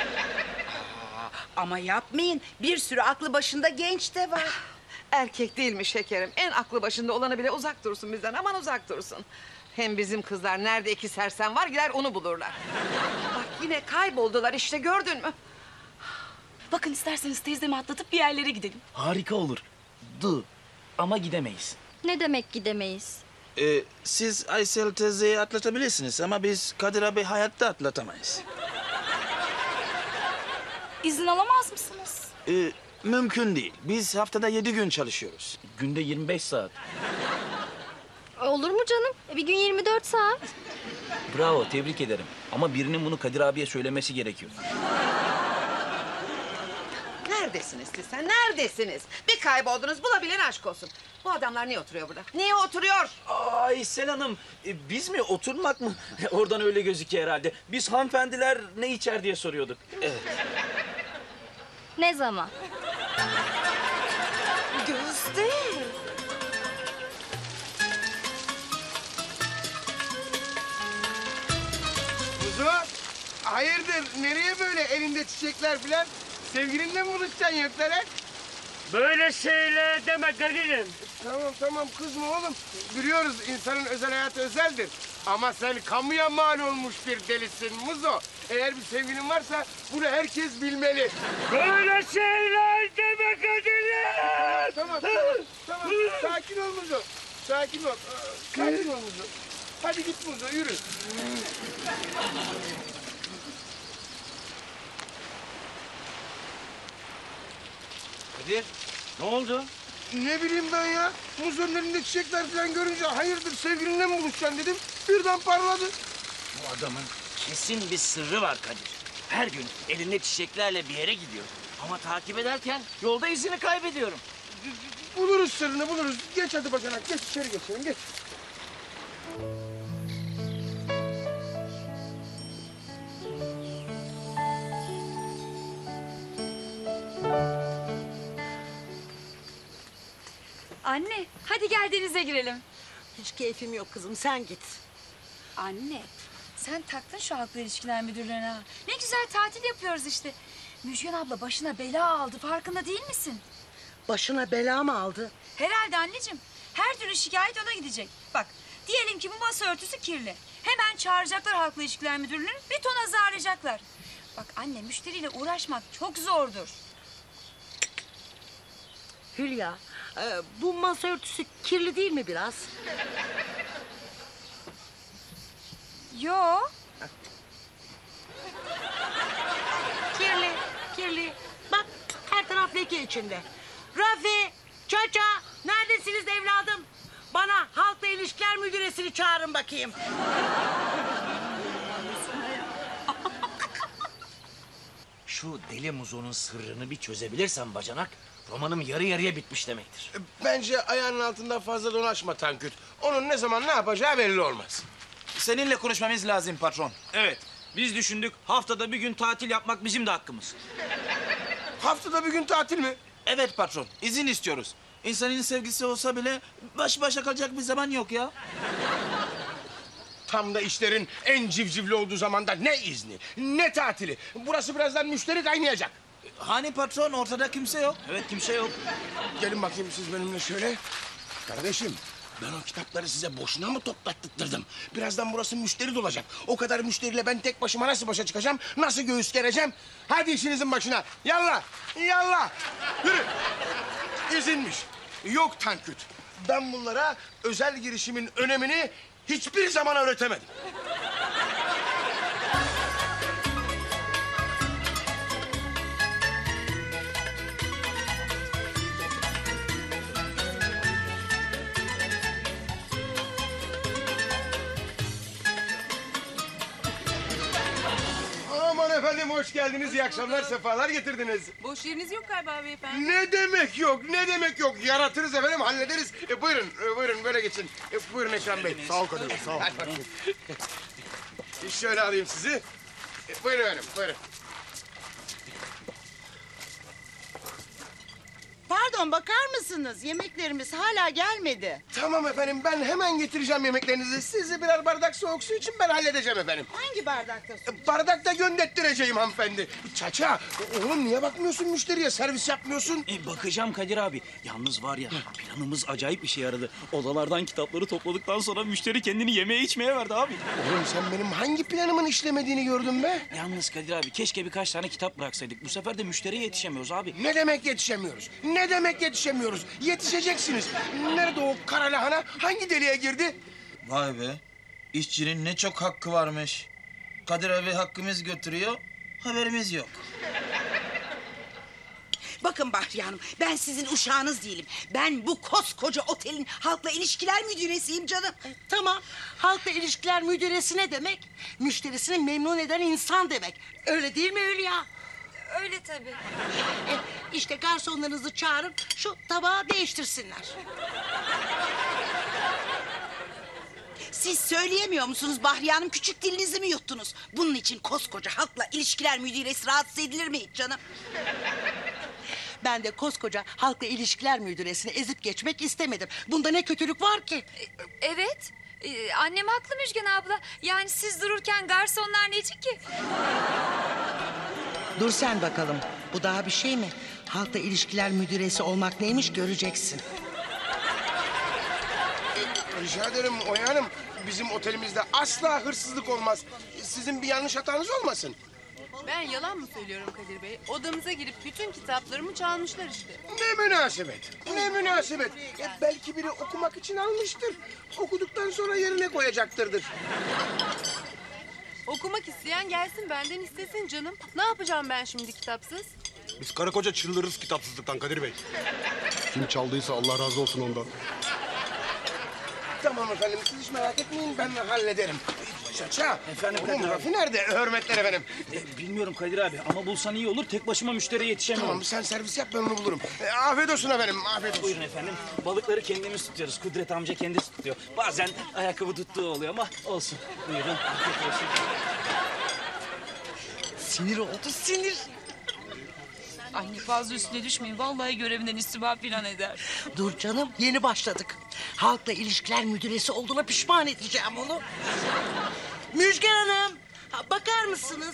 Ama yapmayın, bir sürü aklı başında genç de var. Erkek değil mi şekerim? En aklı başında olanı bile uzak dursun bizden. Aman uzak dursun. Hem bizim kızlar nerede iki sersem var gider onu bulurlar. Bak yine kayboldular işte gördün mü? Bakın isterseniz teyzemi atlatıp bir yerlere gidelim. Harika olur. Dı. Ama gidemeyiz. Ne demek gidemeyiz? E, siz Aysel teyzeyi atlatabilirsiniz ama biz Kadir abi hayatta atlatamayız. İzin alamaz mısınız? E, mümkün değil. Biz haftada yedi gün çalışıyoruz. Günde yirmi beş saat. Olur mu canım? E, Bir gün yirmi dört saat. Bravo, tebrik ederim. Ama birinin bunu Kadir abiye söylemesi gerekiyor. Neredesiniz siz sen? Neredesiniz? Bir kayboldunuz bulabilen aşk olsun. Bu adamlar niye oturuyor burada? Niye oturuyor? Aysel Hanım, e, biz mi oturmak mı? Oradan öyle gözüküyor herhalde. Biz hanımefendiler ne içer diye soruyorduk. Evet. Ne zaman? Gözde. Kuzu, hayırdır? Nereye böyle elinde çiçekler falan? Sevgilinle mi buluşacaksın yoksa lan? Böyle şeyler deme Kadir'im. Tamam tamam kızma oğlum. Biliyoruz insanın özel hayatı özeldir. Ama sen kamuya mal olmuş bir delisin Muzo. Eğer bir sevgilin varsa bunu herkes bilmeli. Böyle şeyler deme Kadir'im. Tamam tamam tamam. Sakin ol Muzo. Sakin ol. Sakin ol Muzo. Hadi git Muzo yürü. Kadir, ne oldu? Ne bileyim ben ya. Muzo'nun elinde çiçekler falan görünce hayırdır sevgilinle mi buluşacaksın dedim. Birden parladı. Bu adamın kesin bir sırrı var Kadir. Her gün elinde çiçeklerle bir yere gidiyor. Ama takip ederken yolda izini kaybediyorum. Buluruz sırrını buluruz. Geç hadi bacanak. Geç içeri geçelim geç. Anne, hadi gel denize girelim. Hiç keyfim yok kızım, sen git. Anne, sen taktın şu halkla ilişkiler müdürlüğüne ha. Ne güzel tatil yapıyoruz işte. Müjgan abla başına bela aldı, farkında değil misin? Başına bela mı aldı? Herhalde anneciğim. Her türlü şikayet ona gidecek. Bak, diyelim ki bu masa örtüsü kirli. Hemen çağıracaklar halkla ilişkiler müdürlüğünü, bir ton azarlayacaklar. Bak anne, müşteriyle uğraşmak çok zordur. Hülya, Ee, bu masa örtüsü kirli değil mi biraz? Yo. Kirli, kirli. Bak her taraf leke içinde. Rafi, Çaça, neredesiniz evladım? Bana halkla ilişkiler müdüresini çağırın bakayım. Şu deli muzonun sırrını bir çözebilirsen bacanak, romanım yarı yarıya bitmiş demektir. Bence ayağının altında fazla dolaşma Tanküt. Onun ne zaman ne yapacağı belli olmaz. Seninle konuşmamız lazım patron. Evet, biz düşündük haftada bir gün tatil yapmak bizim de hakkımız. Haftada bir gün tatil mi? Evet patron, izin istiyoruz. İnsanın sevgisi olsa bile baş başa kalacak bir zaman yok ya. Tam da işlerin en civcivli olduğu zamanda ne izni, ne tatili. Burası birazdan müşteri kaynayacak. Hani patron, ortada kimse yok. Evet, kimse yok. Gelin bakayım siz benimle şöyle. Kardeşim, ben o kitapları size boşuna mı toplattırdım? Birazdan burası müşteri dolacak. O kadar müşteriyle ben tek başıma nasıl başa çıkacağım? Nasıl göğüs gereceğim? Hadi işinizin başına. Yallah, yallah. Yürü. İzinmiş. Yok Tanküt. Ben bunlara özel girişimin önemini hiçbir zaman öğretemedim. Aman efendim hoş geldiniz. İyi akşamlar, sefalar getirdiniz. Boş yeriniz yok galiba beyefendi. Ne demek yok, ne demek yok? Yaratırız efendim, hallederiz. E, buyurun, e, buyurun böyle geçin. E, buyurun Ekrem Bey. Sağ ol Kadir Bey, sağ ol. Hadi bakayım. E, şöyle alayım sizi. E, buyurun efendim, buyurun. Pardon, bakar mısınız? Yemeklerimiz hala gelmedi. Tamam efendim, ben hemen getireceğim yemeklerinizi. Sizi birer bardak soğuk su için ben halledeceğim efendim. Hangi bardakta su? E, Bardakta gönderttireceğim hanımefendi. Çaça, oğlum niye bakmıyorsun müşteriye? Servis yapmıyorsun. E, bakacağım Kadir abi. Yalnız var ya, planımız acayip işe yaradı. Odalardan kitapları topladıktan sonra müşteri kendini yemeye içmeye verdi abi. Oğlum sen benim hangi planımın işlemediğini gördün be? Yalnız Kadir abi, keşke birkaç tane kitap bıraksaydık. Bu sefer de müşteriye yetişemiyoruz abi. Ne demek yetişemiyoruz? Ne demek yetişemiyoruz? Yetişeceksiniz. Nerede o kara lahana? Hangi deliğe girdi? Vay be, işçinin ne çok hakkı varmış. Kadir abi hakkımız götürüyor, haberimiz yok. Bakın Bahriye Hanım, ben sizin uşağınız değilim. Ben bu koskoca otelin halkla ilişkiler müdüresiyim canım. Tamam, halkla ilişkiler müdüresi ne demek? Müşterisini memnun eden insan demek. Öyle değil mi Hülya? Öyle tabii. E, işte garsonlarınızı çağırın, şu tabağı değiştirsinler. Siz söyleyemiyor musunuz Bahriye Hanım? Küçük dilinizi mi yuttunuz? Bunun için koskoca halkla ilişkiler müdüresi rahatsız edilir mi hiç canım? Ben de koskoca halkla ilişkiler müdüresini ezip geçmek istemedim. Bunda ne kötülük var ki? Evet. Ee, annem haklı Müjgan abla. Yani siz dururken garsonlar necik ki? Dur sen bakalım. Bu daha bir şey mi? Halkla ilişkiler müdüresi olmak neymiş göreceksin. Rica ederim Oya Hanım. Bizim otelimizde asla hırsızlık olmaz. Sizin bir yanlış hatanız olmasın. Ben yalan mı söylüyorum Kadir Bey? Odamıza girip bütün kitaplarımı çalmışlar işte. Ne münasebet, ne münasebet. E, belki biri okumak için almıştır. Okuduktan sonra yerine koyacaktırdır. Okumak isteyen gelsin benden istesin canım. Ne yapacağım ben şimdi kitapsız? Biz karı koca çıldırırız kitapsızlıktan Kadir Bey. Kim çaldıysa Allah razı olsun ondan. Tamam efendim, siz hiç merak etmeyin, ben hallederim. Çaça, Efendim oğlum Kadir abi. Rafi nerede? Hürmetler efendim. E, bilmiyorum Kadir abi ama bulsan iyi olur. Tek başıma müşteriye yetişemiyorum. Tamam, sen servis yap, ben onu bulurum. E, afiyet olsun efendim, afiyet olsun. Buyurun efendim. Balıkları kendimiz tutuyoruz. Kudret amca kendisi tutuyor. Bazen ayakkabı tuttuğu oluyor ama olsun. Buyurun. Afiyet olsun. Sinir oldu, sinir. Anne fazla üstüne düşmeyin. Vallahi görevinden istifa falan eder. Dur canım, yeni başladık. Halkla ilişkiler müdüresi olduğuna pişman edeceğim onu. Müjgan Hanım, ha, bakar mısınız?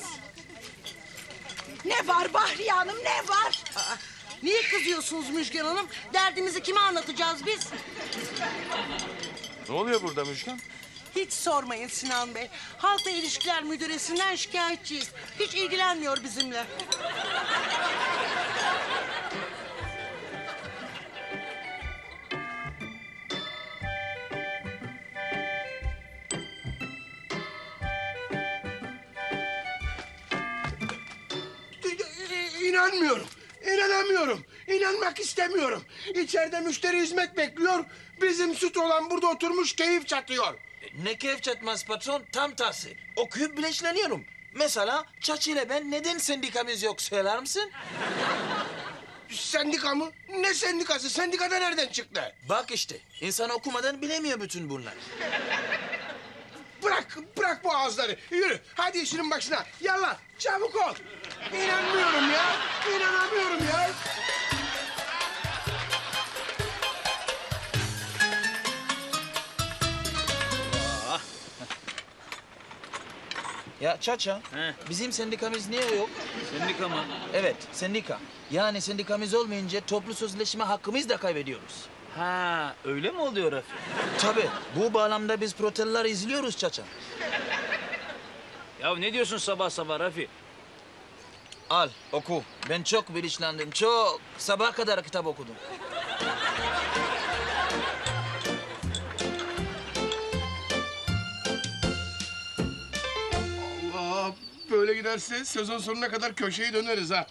Ne var Bahriye Hanım, ne var? Aa, niye kızıyorsunuz Müjgan Hanım? Derdimizi kime anlatacağız biz? Ne oluyor burada Müjgan? Hiç sormayın Sinan Bey. Halkla ilişkiler müdüresinden şikayetçiyiz. Hiç ilgilenmiyor bizimle. İnanmıyorum. İnanamıyorum. İnanmak istemiyorum. İçeride müşteri hizmet bekliyor. Bizim süt olan burada oturmuş keyif çatıyor. Ne keyif çatmaz patron, tam tersi. Okuyup bilinçleniyorum. Mesela Çaçı ile ben neden sendikamız yok söyler misin? Sendika mı? Ne sendikası? Sendikada nereden çıktı? Bak işte, insan okumadan bilemiyor bütün bunlar. Bırak, bırak bu ağızları. Yürü, hadi işinin başına. Yallah, çabuk ol. İnanmıyorum ya, inanamıyorum ya. Ya Çaça, bizim sendikamız niye yok? Sendika mı? Evet, sendika. Yani sendikamız olmayınca toplu sözleşme hakkımızı da kaybediyoruz. Ha, öyle mi oluyor Rafi? Tabii, bu bağlamda biz proteller izliyoruz Çaça. Ya ne diyorsun sabah sabah Rafi? Al, oku. Ben çok bilinçlendim, çok. Sabaha kadar kitap okudum. Allah, böyle giderse sezon sonuna kadar köşeyi döneriz ha.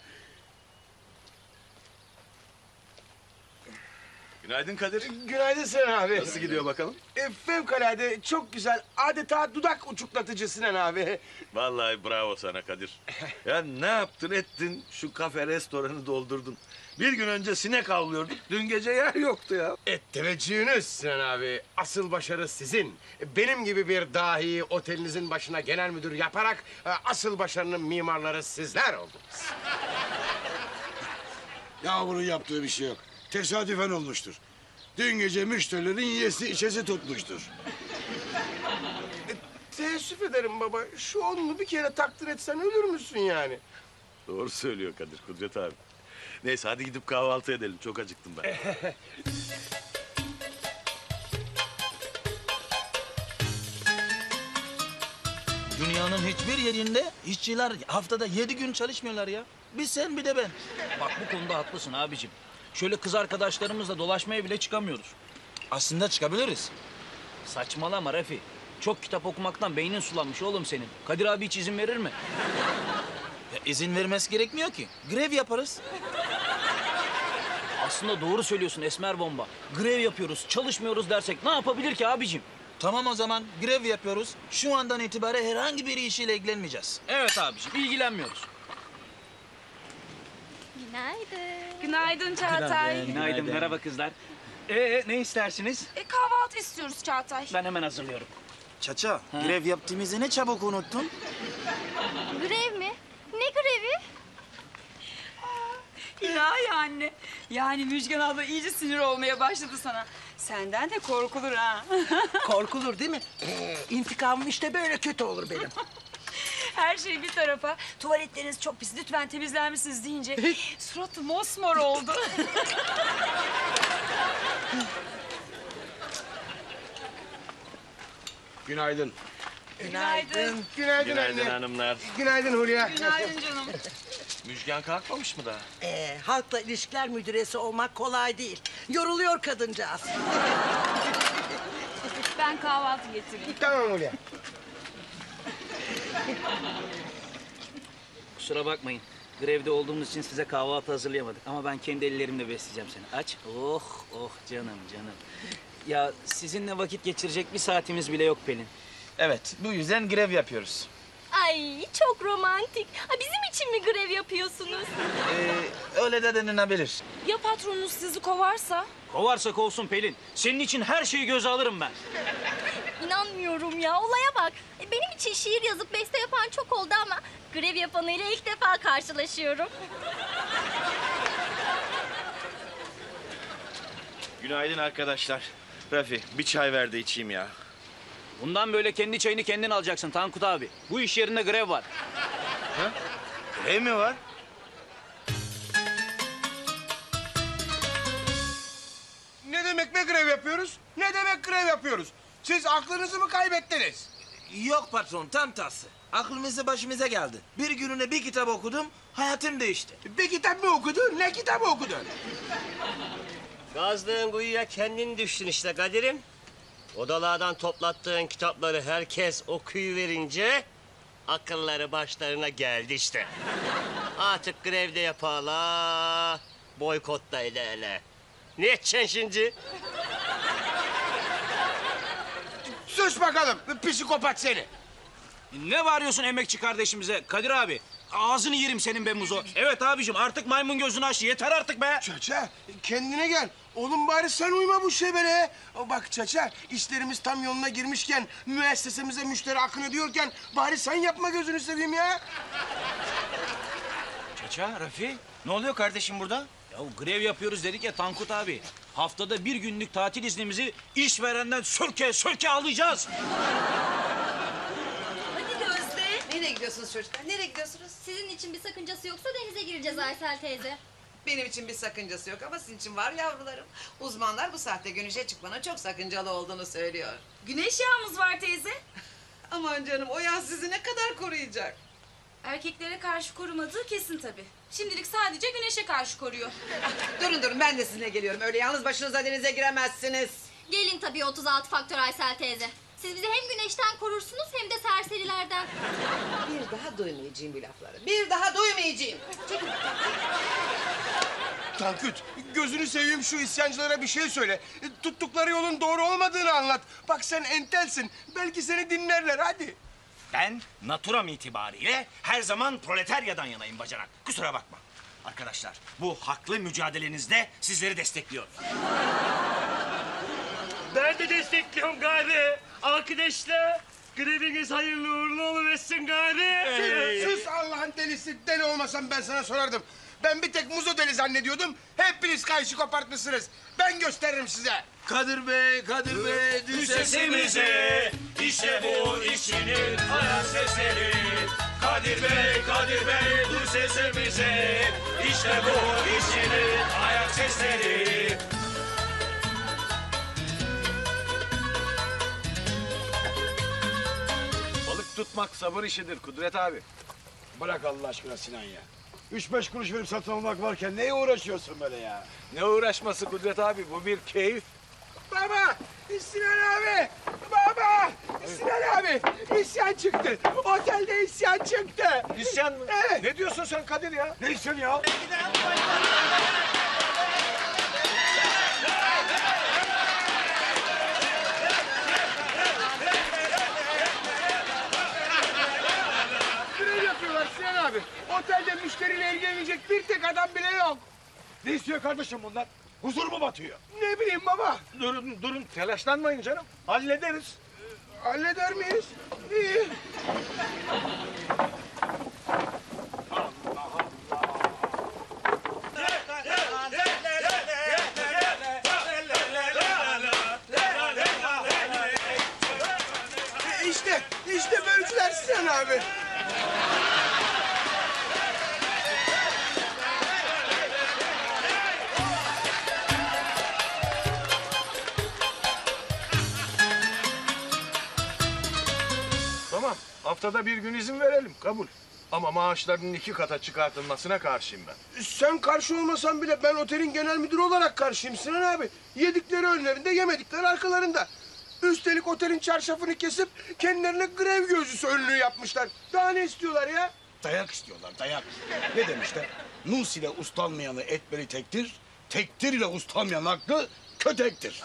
Günaydın Kadir. Günaydın Sinan abi. Nasıl gidiyor bakalım? E, fevkalade, çok güzel. Adeta dudak uçuklatıcı Sinan abi. Vallahi bravo sana Kadir. Ya ne yaptın ettin şu kafe restoranı doldurdun. Bir gün önce sinek avlıyorduk. Dün gece yer yoktu ya. E, teveccühünüz Sinan abi. Asıl başarı sizin. Benim gibi bir dahi otelinizin başına genel müdür yaparak e, asıl başarının mimarları sizler oldunuz. Ya bunun yaptığı bir şey yok. Tesadüfen olmuştur. Dün gece müşterilerin yiyesi içesi tutmuştur. Teessüf ederim baba. Şu onunu bir kere takdir etsen ölür müsün yani? Doğru söylüyor Kadir Kudret abi. Neyse hadi gidip kahvaltı edelim. Çok acıktım ben. Dünyanın hiçbir yerinde işçiler haftada yedi gün çalışmıyorlar ya. Bir sen bir de ben. Bak bu konuda haklısın abicim. Şöyle kız arkadaşlarımızla dolaşmaya bile çıkamıyoruz. Aslında çıkabiliriz. Saçmalama Rafi. Çok kitap okumaktan beynin sulanmış oğlum senin. Kadir abi hiç izin verir mi? Ya izin vermesi gerekmiyor ki. Grev yaparız. Aslında doğru söylüyorsun Esmer Bomba. Grev yapıyoruz, çalışmıyoruz dersek ne yapabilir ki abicim? Tamam o zaman grev yapıyoruz. Şu andan itibaren herhangi bir işiyle ilgilenmeyeceğiz. Evet abicim, ilgilenmiyoruz. Günaydın. Günaydın Çağatay. Günaydın, merhaba kızlar. Ee, ne istersiniz? E, kahvaltı istiyoruz Çağatay. Ben hemen hazırlıyorum. Çaça, grev yaptığımızı ne çabuk unuttun. Grev mi? Ne grevi? İlahi anne. Yani Müjgan abla iyice sinir olmaya başladı sana. Senden de korkulur ha. Korkulur değil mi? Ee, intikamım işte böyle kötü olur benim. Her şey bir tarafa. Tuvaletleriniz çok pis. Lütfen temizler misiniz deyince suratı mosmor oldu. Günaydın. Günaydın. Günaydın, Günaydın anne. hanımlar. Günaydın Hulya. Günaydın canım. Müjgan kalkmamış mı daha? Ee, halkla ilişkiler müdüresi olmak kolay değil. Yoruluyor kadıncağız. Ben kahvaltı getireyim. Tamam Hulya. Kusura bakmayın. Grevde olduğumuz için size kahvaltı hazırlayamadık. Ama ben kendi ellerimle besleyeceğim seni. Aç. Oh, oh canım, canım. Ya sizinle vakit geçirecek bir saatimiz bile yok Pelin. Evet, bu yüzden grev yapıyoruz. Ay çok romantik. Ha, bizim için mi grev yapıyorsunuz? Ee, öyle de denilebilir. Ya patronunuz sizi kovarsa? Kovarsa kovsun Pelin. Senin için her şeyi göze alırım ben. İnanmıyorum ya, olaya bak. E, Benim için şiir yazıp beste yapan çok oldu ama grev yapanıyla ilk defa karşılaşıyorum. Günaydın arkadaşlar. Rafi bir çay ver de içeyim ya. Bundan böyle kendi çayını kendin alacaksın Tankut abi. Bu iş yerinde grev var. Ha? Grev mi var? Ne demek ne grev yapıyoruz? Ne demek grev yapıyoruz? Siz aklınızı mı kaybettiniz? Yok patron, tam tersi. Aklımıza başımıza geldi. Bir gününe bir kitap okudum, hayatım değişti. Bir kitap mı okudun? Ne kitabı okudun? Kazdığın kuyuya kendin düştün işte Kadir'im. Odalardan toplattığın kitapları herkes okuyuverince Akılları başlarına geldi işte. Artık grevde yapala, boykot da ele ele. Ne edeceksin şimdi? Sus bakalım psikopat seni. Ne bağırıyorsun emekçi kardeşimize Kadir abi? Ağzını yerim senin be Muzo. Evet abicim artık maymun gözünü aç. Yeter artık be. Çaça kendine gel. Oğlum bari sen uyma bu şebeleye. Bak Çaça işlerimiz tam yoluna girmişken... ...müessesemize müşteri akını diyorken... ...bari sen yapma gözünü seveyim ya. Çaça, Rafi, ne oluyor kardeşim burada? Ya grev yapıyoruz dedik ya Tankut abi. Haftada bir günlük tatil iznimizi işverenden söke söke alacağız. Hadi Gözde. Nereye gidiyorsunuz çocuklar? Nereye gidiyorsunuz? Sizin için bir sakıncası yoksa denize gireceğiz Aysel teyze. Benim için bir sakıncası yok ama sizin için var yavrularım. Uzmanlar bu saatte güneşe çıkmanın çok sakıncalı olduğunu söylüyor. Güneş yağımız var teyze. Aman canım o yağ sizi ne kadar koruyacak? Erkeklere karşı korumadığı kesin tabii. Şimdilik sadece güneşe karşı koruyor. Durun durun ben de sizinle geliyorum. Öyle yalnız başınıza denize giremezsiniz. Gelin tabii otuz altı faktör Aysel teyze. Siz bizi hem güneşten korursunuz hem de serserilerden. Bir daha duymayacağım bu lafları. Bir daha duymayacağım. Çekil. Tankut gözünü seveyim şu isyancılara bir şey söyle. Tuttukları yolun doğru olmadığını anlat. Bak sen entelsin. Belki seni dinlerler hadi. Ben naturam itibariyle her zaman proletaryadan yanayım bacanak. Kusura bakma. Arkadaşlar bu haklı mücadelenizde sizleri destekliyorum. Ben de destekliyorum gari. Arkadaşlar greviniz hayırlı uğurlu oluversin gari. Sus, sus Allah'ın delisi. Deli olmasam ben sana sorardım. Ben bir tek muzo deli zannediyordum. Hepiniz kayışı kopartmışsınız. Ben gösteririm size. Kadir Bey, Kadir Bey, düş sesimize. İşte bu işçinin hayat sesleri. Kadir Bey, Kadir Bey, duy sesimize. İşte bu işçinin hayat sesleri. Balık tutmak sabır işidir Kudret abi. Bırak Allah aşkına Sinan ya. Üç beş kuruş verip satın almak varken neye uğraşıyorsun böyle ya? Ne uğraşması Kudret abi, bu bir keyif. Baba! Sinan abi! Baba! Sinan abi! İsyan çıktı. Otelde isyan çıktı. İsyan mı? Evet. Ne diyorsun sen Kadir ya? Ne isyan ya? Grev yapıyorlar Sinan abi. Otelde müşteriyle ilgilenecek bir tek adam bile yok. Ne istiyor kardeşim bunlar? Huzur mu batıyor? Ne bileyim baba. Durun, durun. Telaşlanmayın canım. Hallederiz. Halleder miyiz? İyi. İşte, işte bölücüler Sinan abi. Tamam. Haftada bir gün izin verelim. Kabul. Ama maaşlarının iki kata çıkartılmasına karşıyım ben. Sen karşı olmasan bile ben otelin genel müdürü olarak karşıyım Sinan abi. Yedikleri önlerinde, yemedikleri arkalarında. Üstelik otelin çarşafını kesip kendilerine grev gözcüsü önlüğü yapmışlar. Daha ne istiyorlar ya? Dayak istiyorlar, dayak. Ne demişler? Nus ile uslanmayanı etmeli tektir, tektir ile uslanmayan haklı kötektir.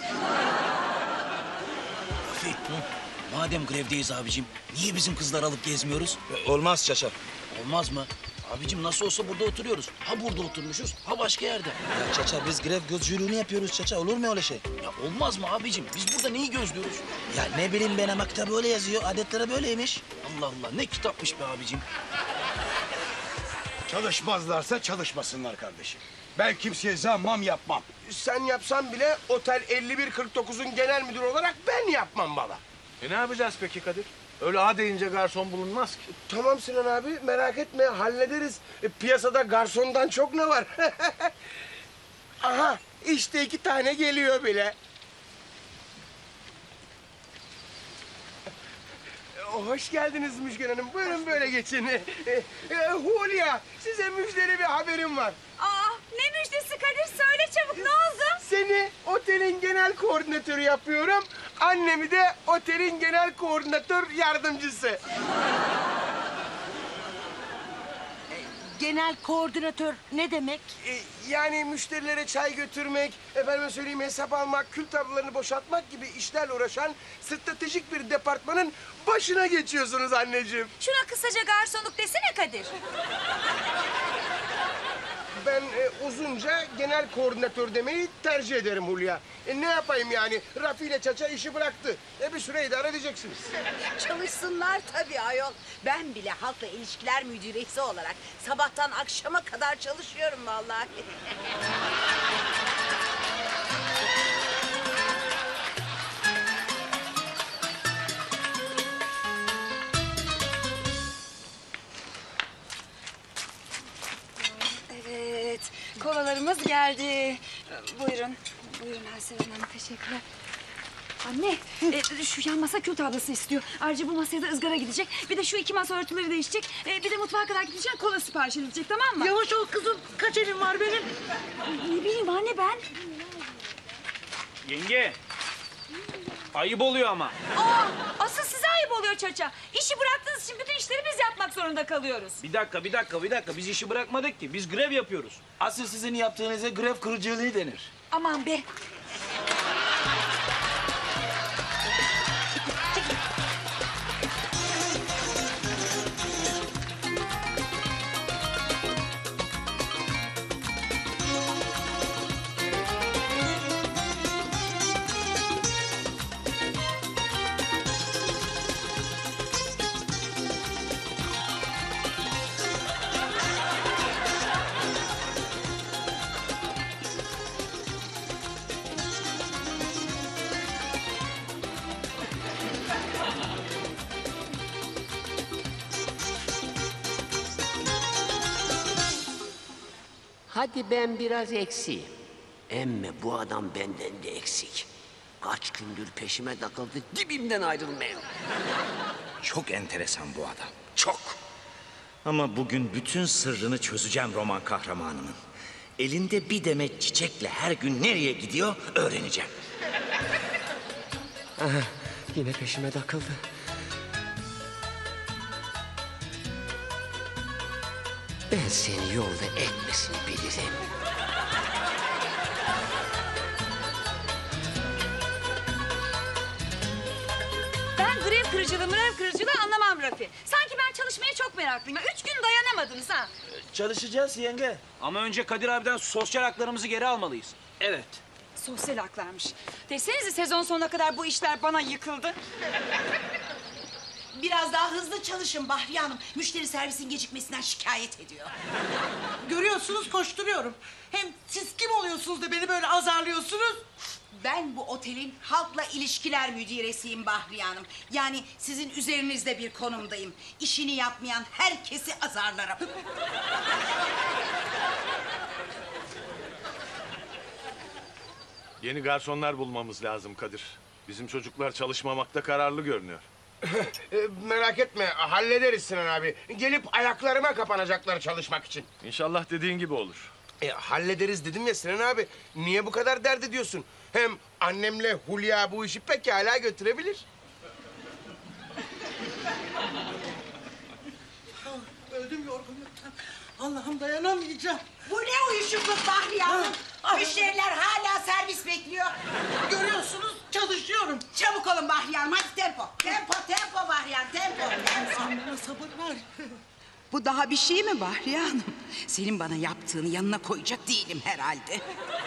Rafi, madem grevdeyiz abicim, niye bizim kızları alıp gezmiyoruz? Olmaz Çaça. Olmaz mı? Abicim nasıl olsa burada oturuyoruz. Ha burada oturmuşuz, ha başka yerde. Ya Çaça biz grev gözcülüğünü yapıyoruz Çaça. Olur mu öyle şey? Ya olmaz mı abicim? Biz burada neyi gözlüyoruz? Ya ne bileyim ben ama kitap öyle yazıyor. Adetlere böyleymiş. Allah Allah, ne kitapmış be abicim. Çalışmazlarsa çalışmasınlar kardeşim. Ben kimseye zammam yapmam. Sen yapsan bile otel elli bir kırk dokuzun genel müdürü olarak ben yapmam baba. E ne yapacağız peki Kadir? Öyle ha deyince garson bulunmaz ki. Tamam Sinan abi merak etme hallederiz. E, piyasada garsondan çok ne var? Aha işte iki tane geliyor bile. Hoş geldiniz Müjgan Hanım. Buyurun böyle geçin. E, e, Hulya, size müjdeli bir haberim var. Aa, ne müjdesi Kadir? Söyle çabuk, ne oldu? Seni otelin genel koordinatörü yapıyorum. Annemi de otelin genel koordinatör yardımcısı. genel koordinatör ne demek? E, yani müşterilere çay götürmek, efendime söyleyeyim hesap almak, kül tablolarını boşaltmak gibi işlerle uğraşan stratejik bir departmanın başına geçiyorsunuz anneciğim. Şuna kısaca garsonluk desene Kadir. Ben e, uzunca genel koordinatör demeyi tercih ederim Hulya. E, ne yapayım yani? Rafi ile Çaça işi bıraktı. E, bir süre idare edeceksiniz. Çalışsınlar tabii ayol. Ben bile halkla ilişkiler müdüresi olarak sabahtan akşama kadar çalışıyorum vallahi. Evet, kolalarımız geldi. Buyurun, buyurun Haseven Hanım, teşekkürler. Anne, e, şu yan masa kül tablası istiyor. Ayrıca bu masaya da ızgara gidecek. Bir de şu iki masa örtüleri değişecek. E, bir de mutfağa kadar gidecek, kola sipariş edilecek, tamam mı? Yavaş ol kızım. Kaç elim var benim? Ne bileyim anne ben. Yenge. Ayıp oluyor ama. Aa, asıl size ayıp oluyor Çaça. İşi bıraktığınız için bütün işleri biz yapmak zorunda kalıyoruz. Bir dakika, bir dakika, bir dakika. Biz işi bırakmadık ki. Biz grev yapıyoruz. Asıl sizin yaptığınıza grev kırıcılığı denir. Aman be. Hadi ben biraz eksiğim. Emme bu adam benden de eksik. Kaç gündür peşime takıldı, dibimden ayrılmıyor. Çok enteresan bu adam. Çok. Ama bugün bütün sırrını çözeceğim roman kahramanının. Elinde bir demet çiçekle her gün nereye gidiyor öğreneceğim. Aha, yine peşime takıldı. Ben seni yolda etmesini bilirim. Ben grev kırıcılığı, grev kırıcılığı anlamam Rafi. Sanki ben çalışmaya çok meraklıyım. Ya, Üç gün dayanamadınız ha. Çalışacağız yenge. Ama önce Kadir abiden sosyal haklarımızı geri almalıyız. Evet. Sosyal haklarmış. Desenize sezon sonuna kadar bu işler bana yıkıldı. Biraz daha hızlı çalışın Bahriye Hanım. Müşteri servisin gecikmesinden şikayet ediyor. Görüyorsunuz koşturuyorum. Hem siz kim oluyorsunuz da beni böyle azarlıyorsunuz? Ben bu otelin halkla ilişkiler müdiresiyim Bahriye Hanım. Yani sizin üzerinizde bir konumdayım. İşini yapmayan herkesi azarlarım. Yeni garsonlar bulmamız lazım Kadir. Bizim çocuklar çalışmamakta kararlı görünüyor. E, merak etme, hallederiz Sinan abi. Gelip ayaklarıma kapanacaklar çalışmak için. İnşallah dediğin gibi olur. E, hallederiz dedim ya Sinan abi. Niye bu kadar dert ediyorsun? Hem annemle Hulya bu işi pekala götürebilir. Öldüm yorgunluktan. Allah'ım dayanamayacağım. Bu ne uyuşukluk Bahriye Hanım? Müşteriler hala servis bekliyor. Görüyorsunuz çalışıyorum. Çabuk olun Bahriye Hanım, hadi tempo. Tempo, tempo Bahriye Hanım, tempo. Sen bana sabır ver. Bu daha bir şey mi Bahriye Hanım? Senin bana yaptığını yanına koyacak değilim herhalde.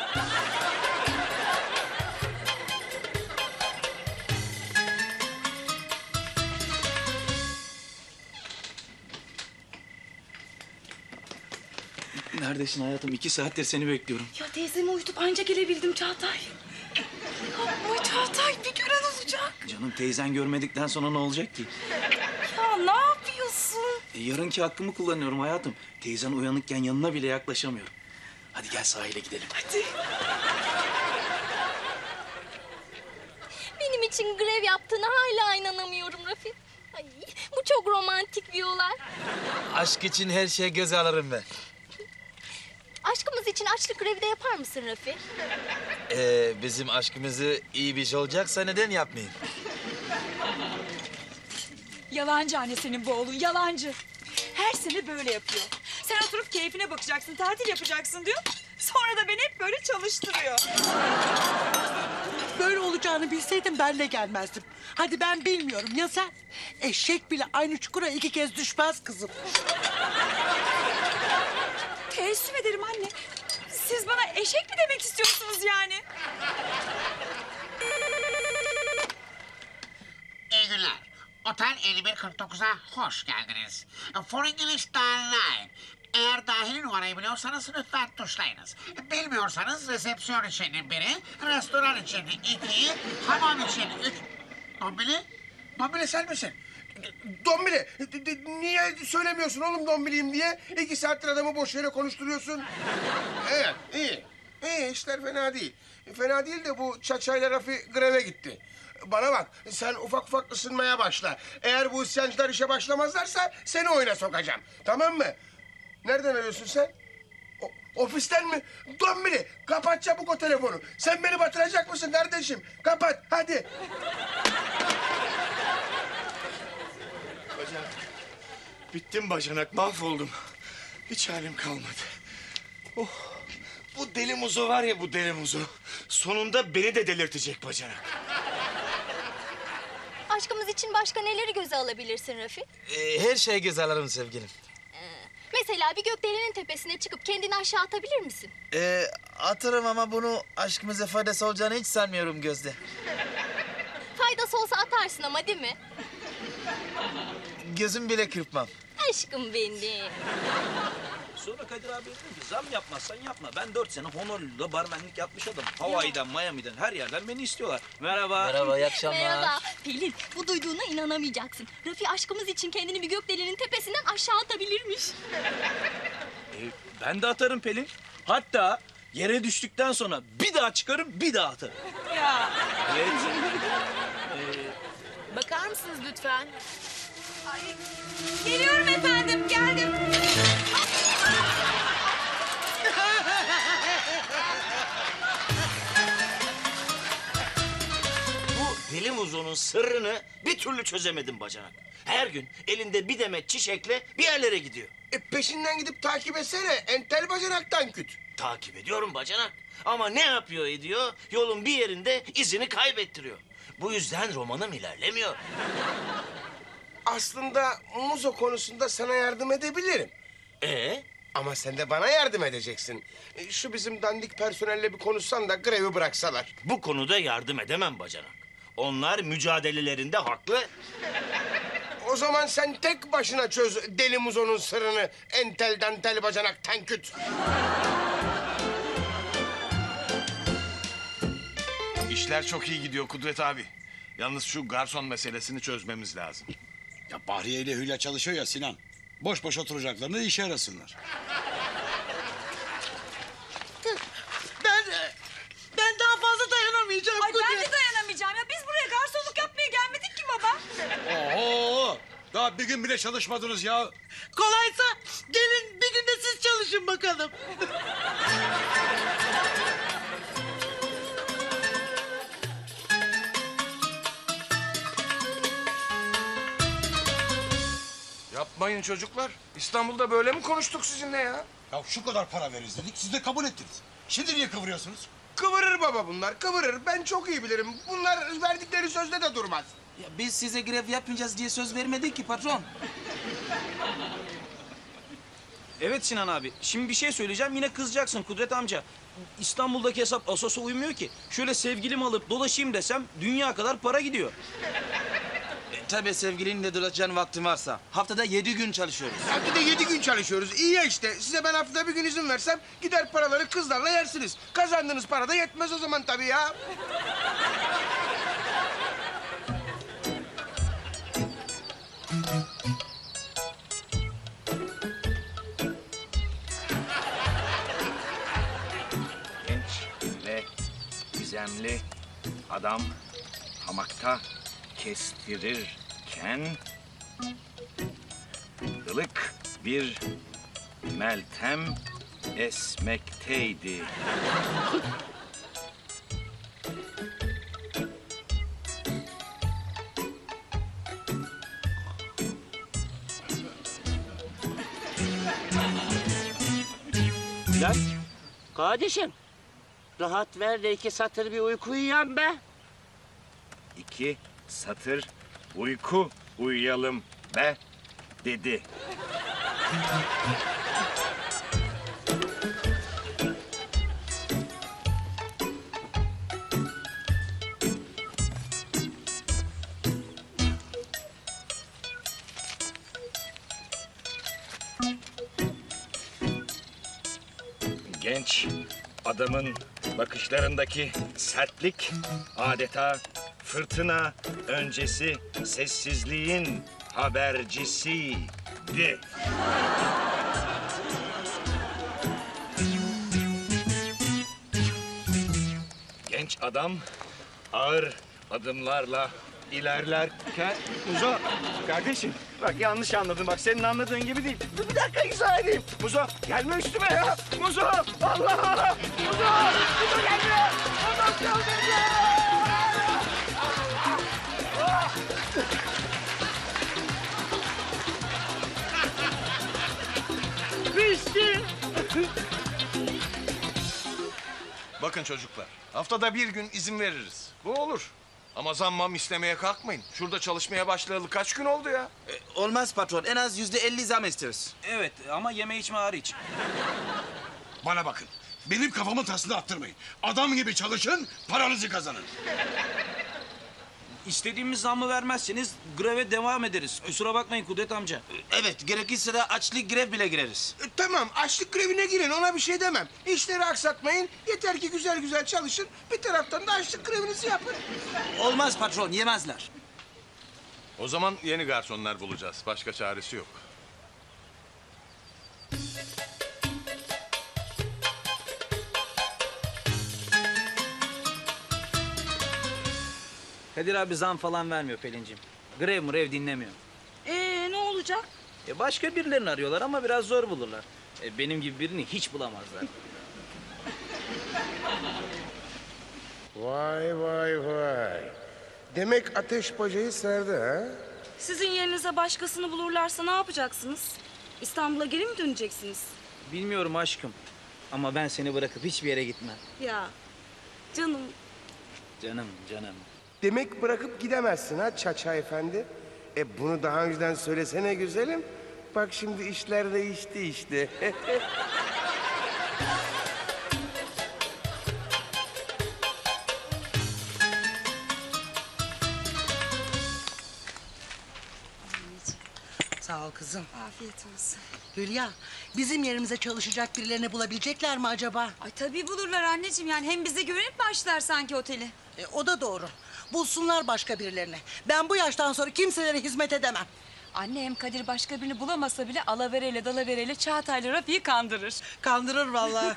Neredesin hayatım? İki saattir seni bekliyorum. Ya teyzemi uyutup anca gelebildim Çağatay. Yapma Çağatay, bir gören olacak. Canım teyzen görmedikten sonra ne olacak ki? Ya ne yapıyorsun? E, yarınki hakkımı kullanıyorum hayatım. Teyzen uyanıkken yanına bile yaklaşamıyorum. Hadi gel sahile gidelim. Hadi. Benim için grev yaptığına hala inanamıyorum Rafi. Ay, bu çok romantik bir olay. Aşk için her şeye göze alırım ben. Aşkımız için açlık grevi de yapar mısın Rafi? Ee, bizim aşkımızı iyi bir şey olacaksa neden yapmayayım? Yalancı anne senin bu oğlun, yalancı. her sene böyle yapıyor. Sen oturup keyfine bakacaksın, tatil yapacaksın diyor. Sonra da beni hep böyle çalıştırıyor. Böyle olacağını bilseydim ben de gelmezdim. Hadi ben bilmiyorum ya sen? Eşek bile aynı çukura iki kez düşmez kızım. Teessüf ederim anne. Siz bana eşek mi demek istiyorsunuz yani? İyi günler. Otel elli bir kırk dokuza hoş geldiniz. For English Dial nine. Eğer dahili numarayı biliyorsanız lütfen tuşlayınız. Bilmiyorsanız resepsiyon için biri, restoran için iki, hamam için üç... Dombili? Dombili sen misin? Dombili, d- d- niye söylemiyorsun oğlum Dombili'yim diye? İki saattir adamı boş yere konuşturuyorsun. Evet, iyi. İyi, işler fena değil. Fena değil de bu Çaça'yla Rafi greve gitti. Bana bak, sen ufak ufak ısınmaya başla. Eğer bu isyancılar işe başlamazlarsa seni oyuna sokacağım. Tamam mı? Nereden arıyorsun sen? O, ofisten mi? Dombili, kapat çabuk o telefonu. Sen beni batıracak mısın kardeşim? Kapat, hadi. Bacanak. Bittim bacanak, mahvoldum. Hiç halim kalmadı. Oh, bu deli muzo var ya, bu deli muzo. Sonunda beni de delirtecek bacanak. Aşkımız için başka neleri göze alabilirsin Rafi? Ee, her şeye göz alırım sevgilim. Mesela bir gökdelenin tepesine çıkıp kendini aşağı atabilir misin? Ee, atarım ama bunu aşkımıza faydası olacağını hiç sanmıyorum Gözde. Faydası olsa atarsın ama değil mi? Gözüm bile kırpmam. Aşkım benim. Sonra Kadir abi dedim ki zam yapmazsan yapma. Ben dört sene Honolulu'da barmenlik yapmış adamım. Hawaii'den, Miami'den her yerden beni istiyorlar. Merhaba. Merhaba, iyi akşamlar. Merhaba. Pelin, bu duyduğuna inanamayacaksın. Rafi aşkımız için kendini bir gökdelenin tepesinden aşağı atabilirmiş. E, ben de atarım Pelin. Hatta yere düştükten sonra bir daha çıkarım, bir daha atarım. Ya. Evet. Bakar mısınız lütfen? Geliyorum efendim, geldim. Bu deli muzonun sırrını bir türlü çözemedim bacanak. Her gün elinde bir demet çiçekle bir yerlere gidiyor. E peşinden gidip takip etsene. Entel bacanaktan küt. Takip ediyorum bacanak. Ama ne yapıyor ediyor? Yolun bir yerinde izini kaybettiriyor. Bu yüzden romanım ilerlemiyor. Aslında muzo konusunda sana yardım edebilirim. Ee? Ama sen de bana yardım edeceksin. E, Şu bizim dandik personelle bir konuşsan da grevi bıraksalar. Bu konuda yardım edemem bacanak. Onlar mücadelelerinde haklı. O zaman sen tek başına çöz deli muzonun sırrını. Entel dantel bacanak tenküt. İşler çok iyi gidiyor Kudret abi. Yalnız şu garson meselesini çözmemiz lazım. Ya Bahriye ile Hülya çalışıyor ya Sinan. Boş boş oturacaklarını işe arasınlar. Ben ben daha fazla dayanamayacağım. Ay ben Kudret. de dayanamayacağım ya. Biz buraya garsonluk yapmaya gelmedik ki baba. Oho! Daha bir gün bile çalışmadınız ya. Kolaysa gelin bir günde siz çalışın bakalım. Yapmayın çocuklar. İstanbul'da böyle mi konuştuk sizinle ya? Ya şu kadar para veririz dedik, siz de kabul ettiniz. Şimdi niye kıvırıyorsunuz? Kıvırır baba bunlar, kıvırır. Ben çok iyi bilirim. Bunlar verdikleri sözde de durmaz. Ya biz size grev yapmayacağız diye söz vermedik ki patron. Evet Sinan abi. Şimdi bir şey söyleyeceğim. Yine kızacaksın Kudret amca. İstanbul'daki hesap Asos'a uymuyor ki. Şöyle sevgilimi alıp dolaşayım desem dünya kadar para gidiyor. E, tabii sevgilinle dolaşacağın vaktin varsa. Haftada yedi gün çalışıyoruz. Haftada yedi gün çalışıyoruz. İyi ya işte. Size ben haftada bir gün izin versem gider paraları kızlarla yersiniz. Kazandığınız para da yetmez o zaman tabii ya. Genç ve gizemli adam hamakta kestirirken ılık bir meltem esmekteydi. yapacağız? Kardeşim, rahat ver de iki satır bir uyku uyuyan be. İki satır uyku uyuyalım be dedi. Genç adamın bakışlarındaki sertlik adeta fırtına öncesi sessizliğin habercisiydi. Genç adam ağır adımlarla ilerlerken... Muzo, kardeşim bak yanlış anladın. Bak senin anladığın gibi değil. Dur bir dakika izah edeyim. Muzo gelme üstüme ya. Muzo Allah Allah. Muzo, Muzo gelme. Adam çıldırdı. Pişti. Bakın çocuklar, haftada bir gün izin veririz. Bu olur. Ama zammam istemeye kalkmayın. Şurada çalışmaya başlayalı kaç gün oldu ya? E, olmaz patron. En az yüzde elli zam isteriz. Evet ama yeme içme hariç. Bana bakın. Benim kafamın tasını attırmayın. Adam gibi çalışın, paranızı kazanın. İstediğimiz zammı vermezseniz greve devam ederiz. Kusura bakmayın Kudret amca. Evet, gerekirse de açlık grev bile gireriz. E, tamam açlık grevine girin ona bir şey demem. İşleri aksatmayın. Yeter ki güzel güzel çalışın. Bir taraftan da açlık grevinizi yapın. Olmaz patron, yemezler. O zaman yeni garsonlar bulacağız. Başka çaresi yok. Kadir abi zam falan vermiyor Pelin'ciğim. Grev mrev dinlemiyor. Ee ne olacak? E başka birilerini arıyorlar ama biraz zor bulurlar. E benim gibi birini hiç bulamazlar. Vay vay vay. Demek ateş bacayı serdi ha? Sizin yerinize başkasını bulurlarsa ne yapacaksınız? İstanbul'a geri mi döneceksiniz? Bilmiyorum aşkım. Ama ben seni bırakıp hiçbir yere gitmem. Ya canım. Canım canım. Demek bırakıp gidemezsin ha Çaça efendi. E bunu daha önceden söylesene güzelim. Bak şimdi işler değişti işte. Sağ ol kızım. Afiyet olsun. Hülya, bizim yerimize çalışacak birilerini bulabilecekler mi acaba? Ay tabii bulurlar anneciğim. Yani hem bize güvenip başlar sanki oteli. E, o da doğru. Bulsunlar başka birilerini. Ben bu yaştan sonra kimselere hizmet edemem. Anne hem Kadir başka birini bulamasa bile alavereyle dalavereyle Çağatay'la Rafi'yi kandırır. Kandırır vallahi.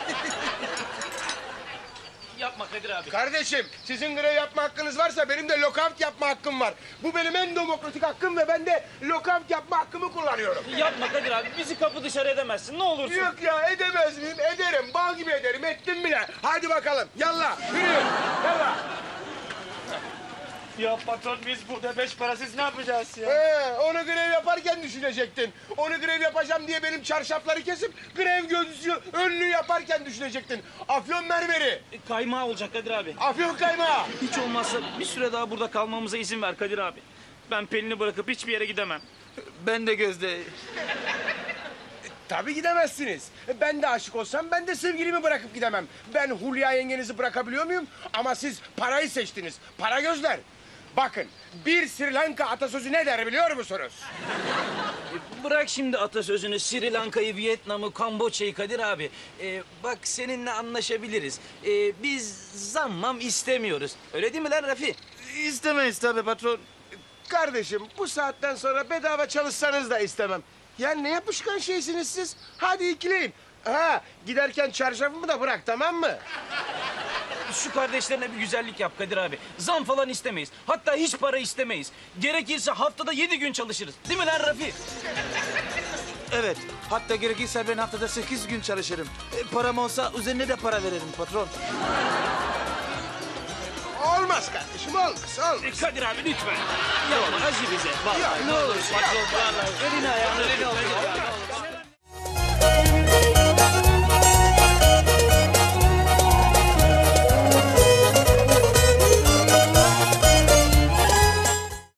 Yapma Kadir abi. Kardeşim sizin grev yapma hakkınız varsa benim de lokavt yapma hakkım var. Bu benim en demokratik hakkım ve ben de lokavt yapma hakkımı kullanıyorum. Yapma Kadir abi. Bizi kapı dışarı edemezsin. Ne olursun. Yok ya edemez miyim? Ederim. Bal gibi ederim. Ettim bile. Hadi bakalım. Yallah. Yürü. Yallah. Ya patron biz burada beş parasız ne yapacağız ya? Ee, onu grev yaparken düşünecektin. Onu grev yapacağım diye benim çarşafları kesip grev gözcü önlüğü yaparken düşünecektin. Afyon mermeri. E, kaymağı olacak Kadir abi. Afyon kaymağı. Hiç olmazsa bir süre daha burada kalmamıza izin ver Kadir abi. Ben Pelin'i bırakıp hiçbir yere gidemem. Ben de Gözde. Tabii gidemezsiniz. Ben de aşık olsam ben de sevgilimi bırakıp gidemem. Ben Hulya yengenizi bırakabiliyor muyum? Ama siz parayı seçtiniz. Para gözler. Bakın bir Sri Lanka atasözü ne der biliyor musunuz? E, bırak şimdi atasözünü, Sri Lanka'yı, Vietnam'ı, Kamboçya'yı Kadir abi. E, bak seninle anlaşabiliriz. E, biz zammam istemiyoruz. Öyle değil mi lan Rafi? İstemeyiz tabii patron. Kardeşim bu saatten sonra bedava çalışsanız da istemem. Ya ne yapışkan şeysiniz siz? Hadi ikileyin. Ha giderken çarşafımı da bırak tamam mı? Şu kardeşlerine bir güzellik yap Kadir abi. Zam falan istemeyiz. Hatta hiç para istemeyiz. Gerekirse haftada yedi gün çalışırız. Değil mi lan Rafi? Evet, hatta gerekirse ben haftada sekiz gün çalışırım. E, param olsa üzerine de para veririm patron. Olmaz kardeşim olmaz olmaz. E, Kadir abi lütfen. Yapma acı bize. Vallahi Ya, ne olur. ya, Patron vallahi. Elini ayağını öpeyim.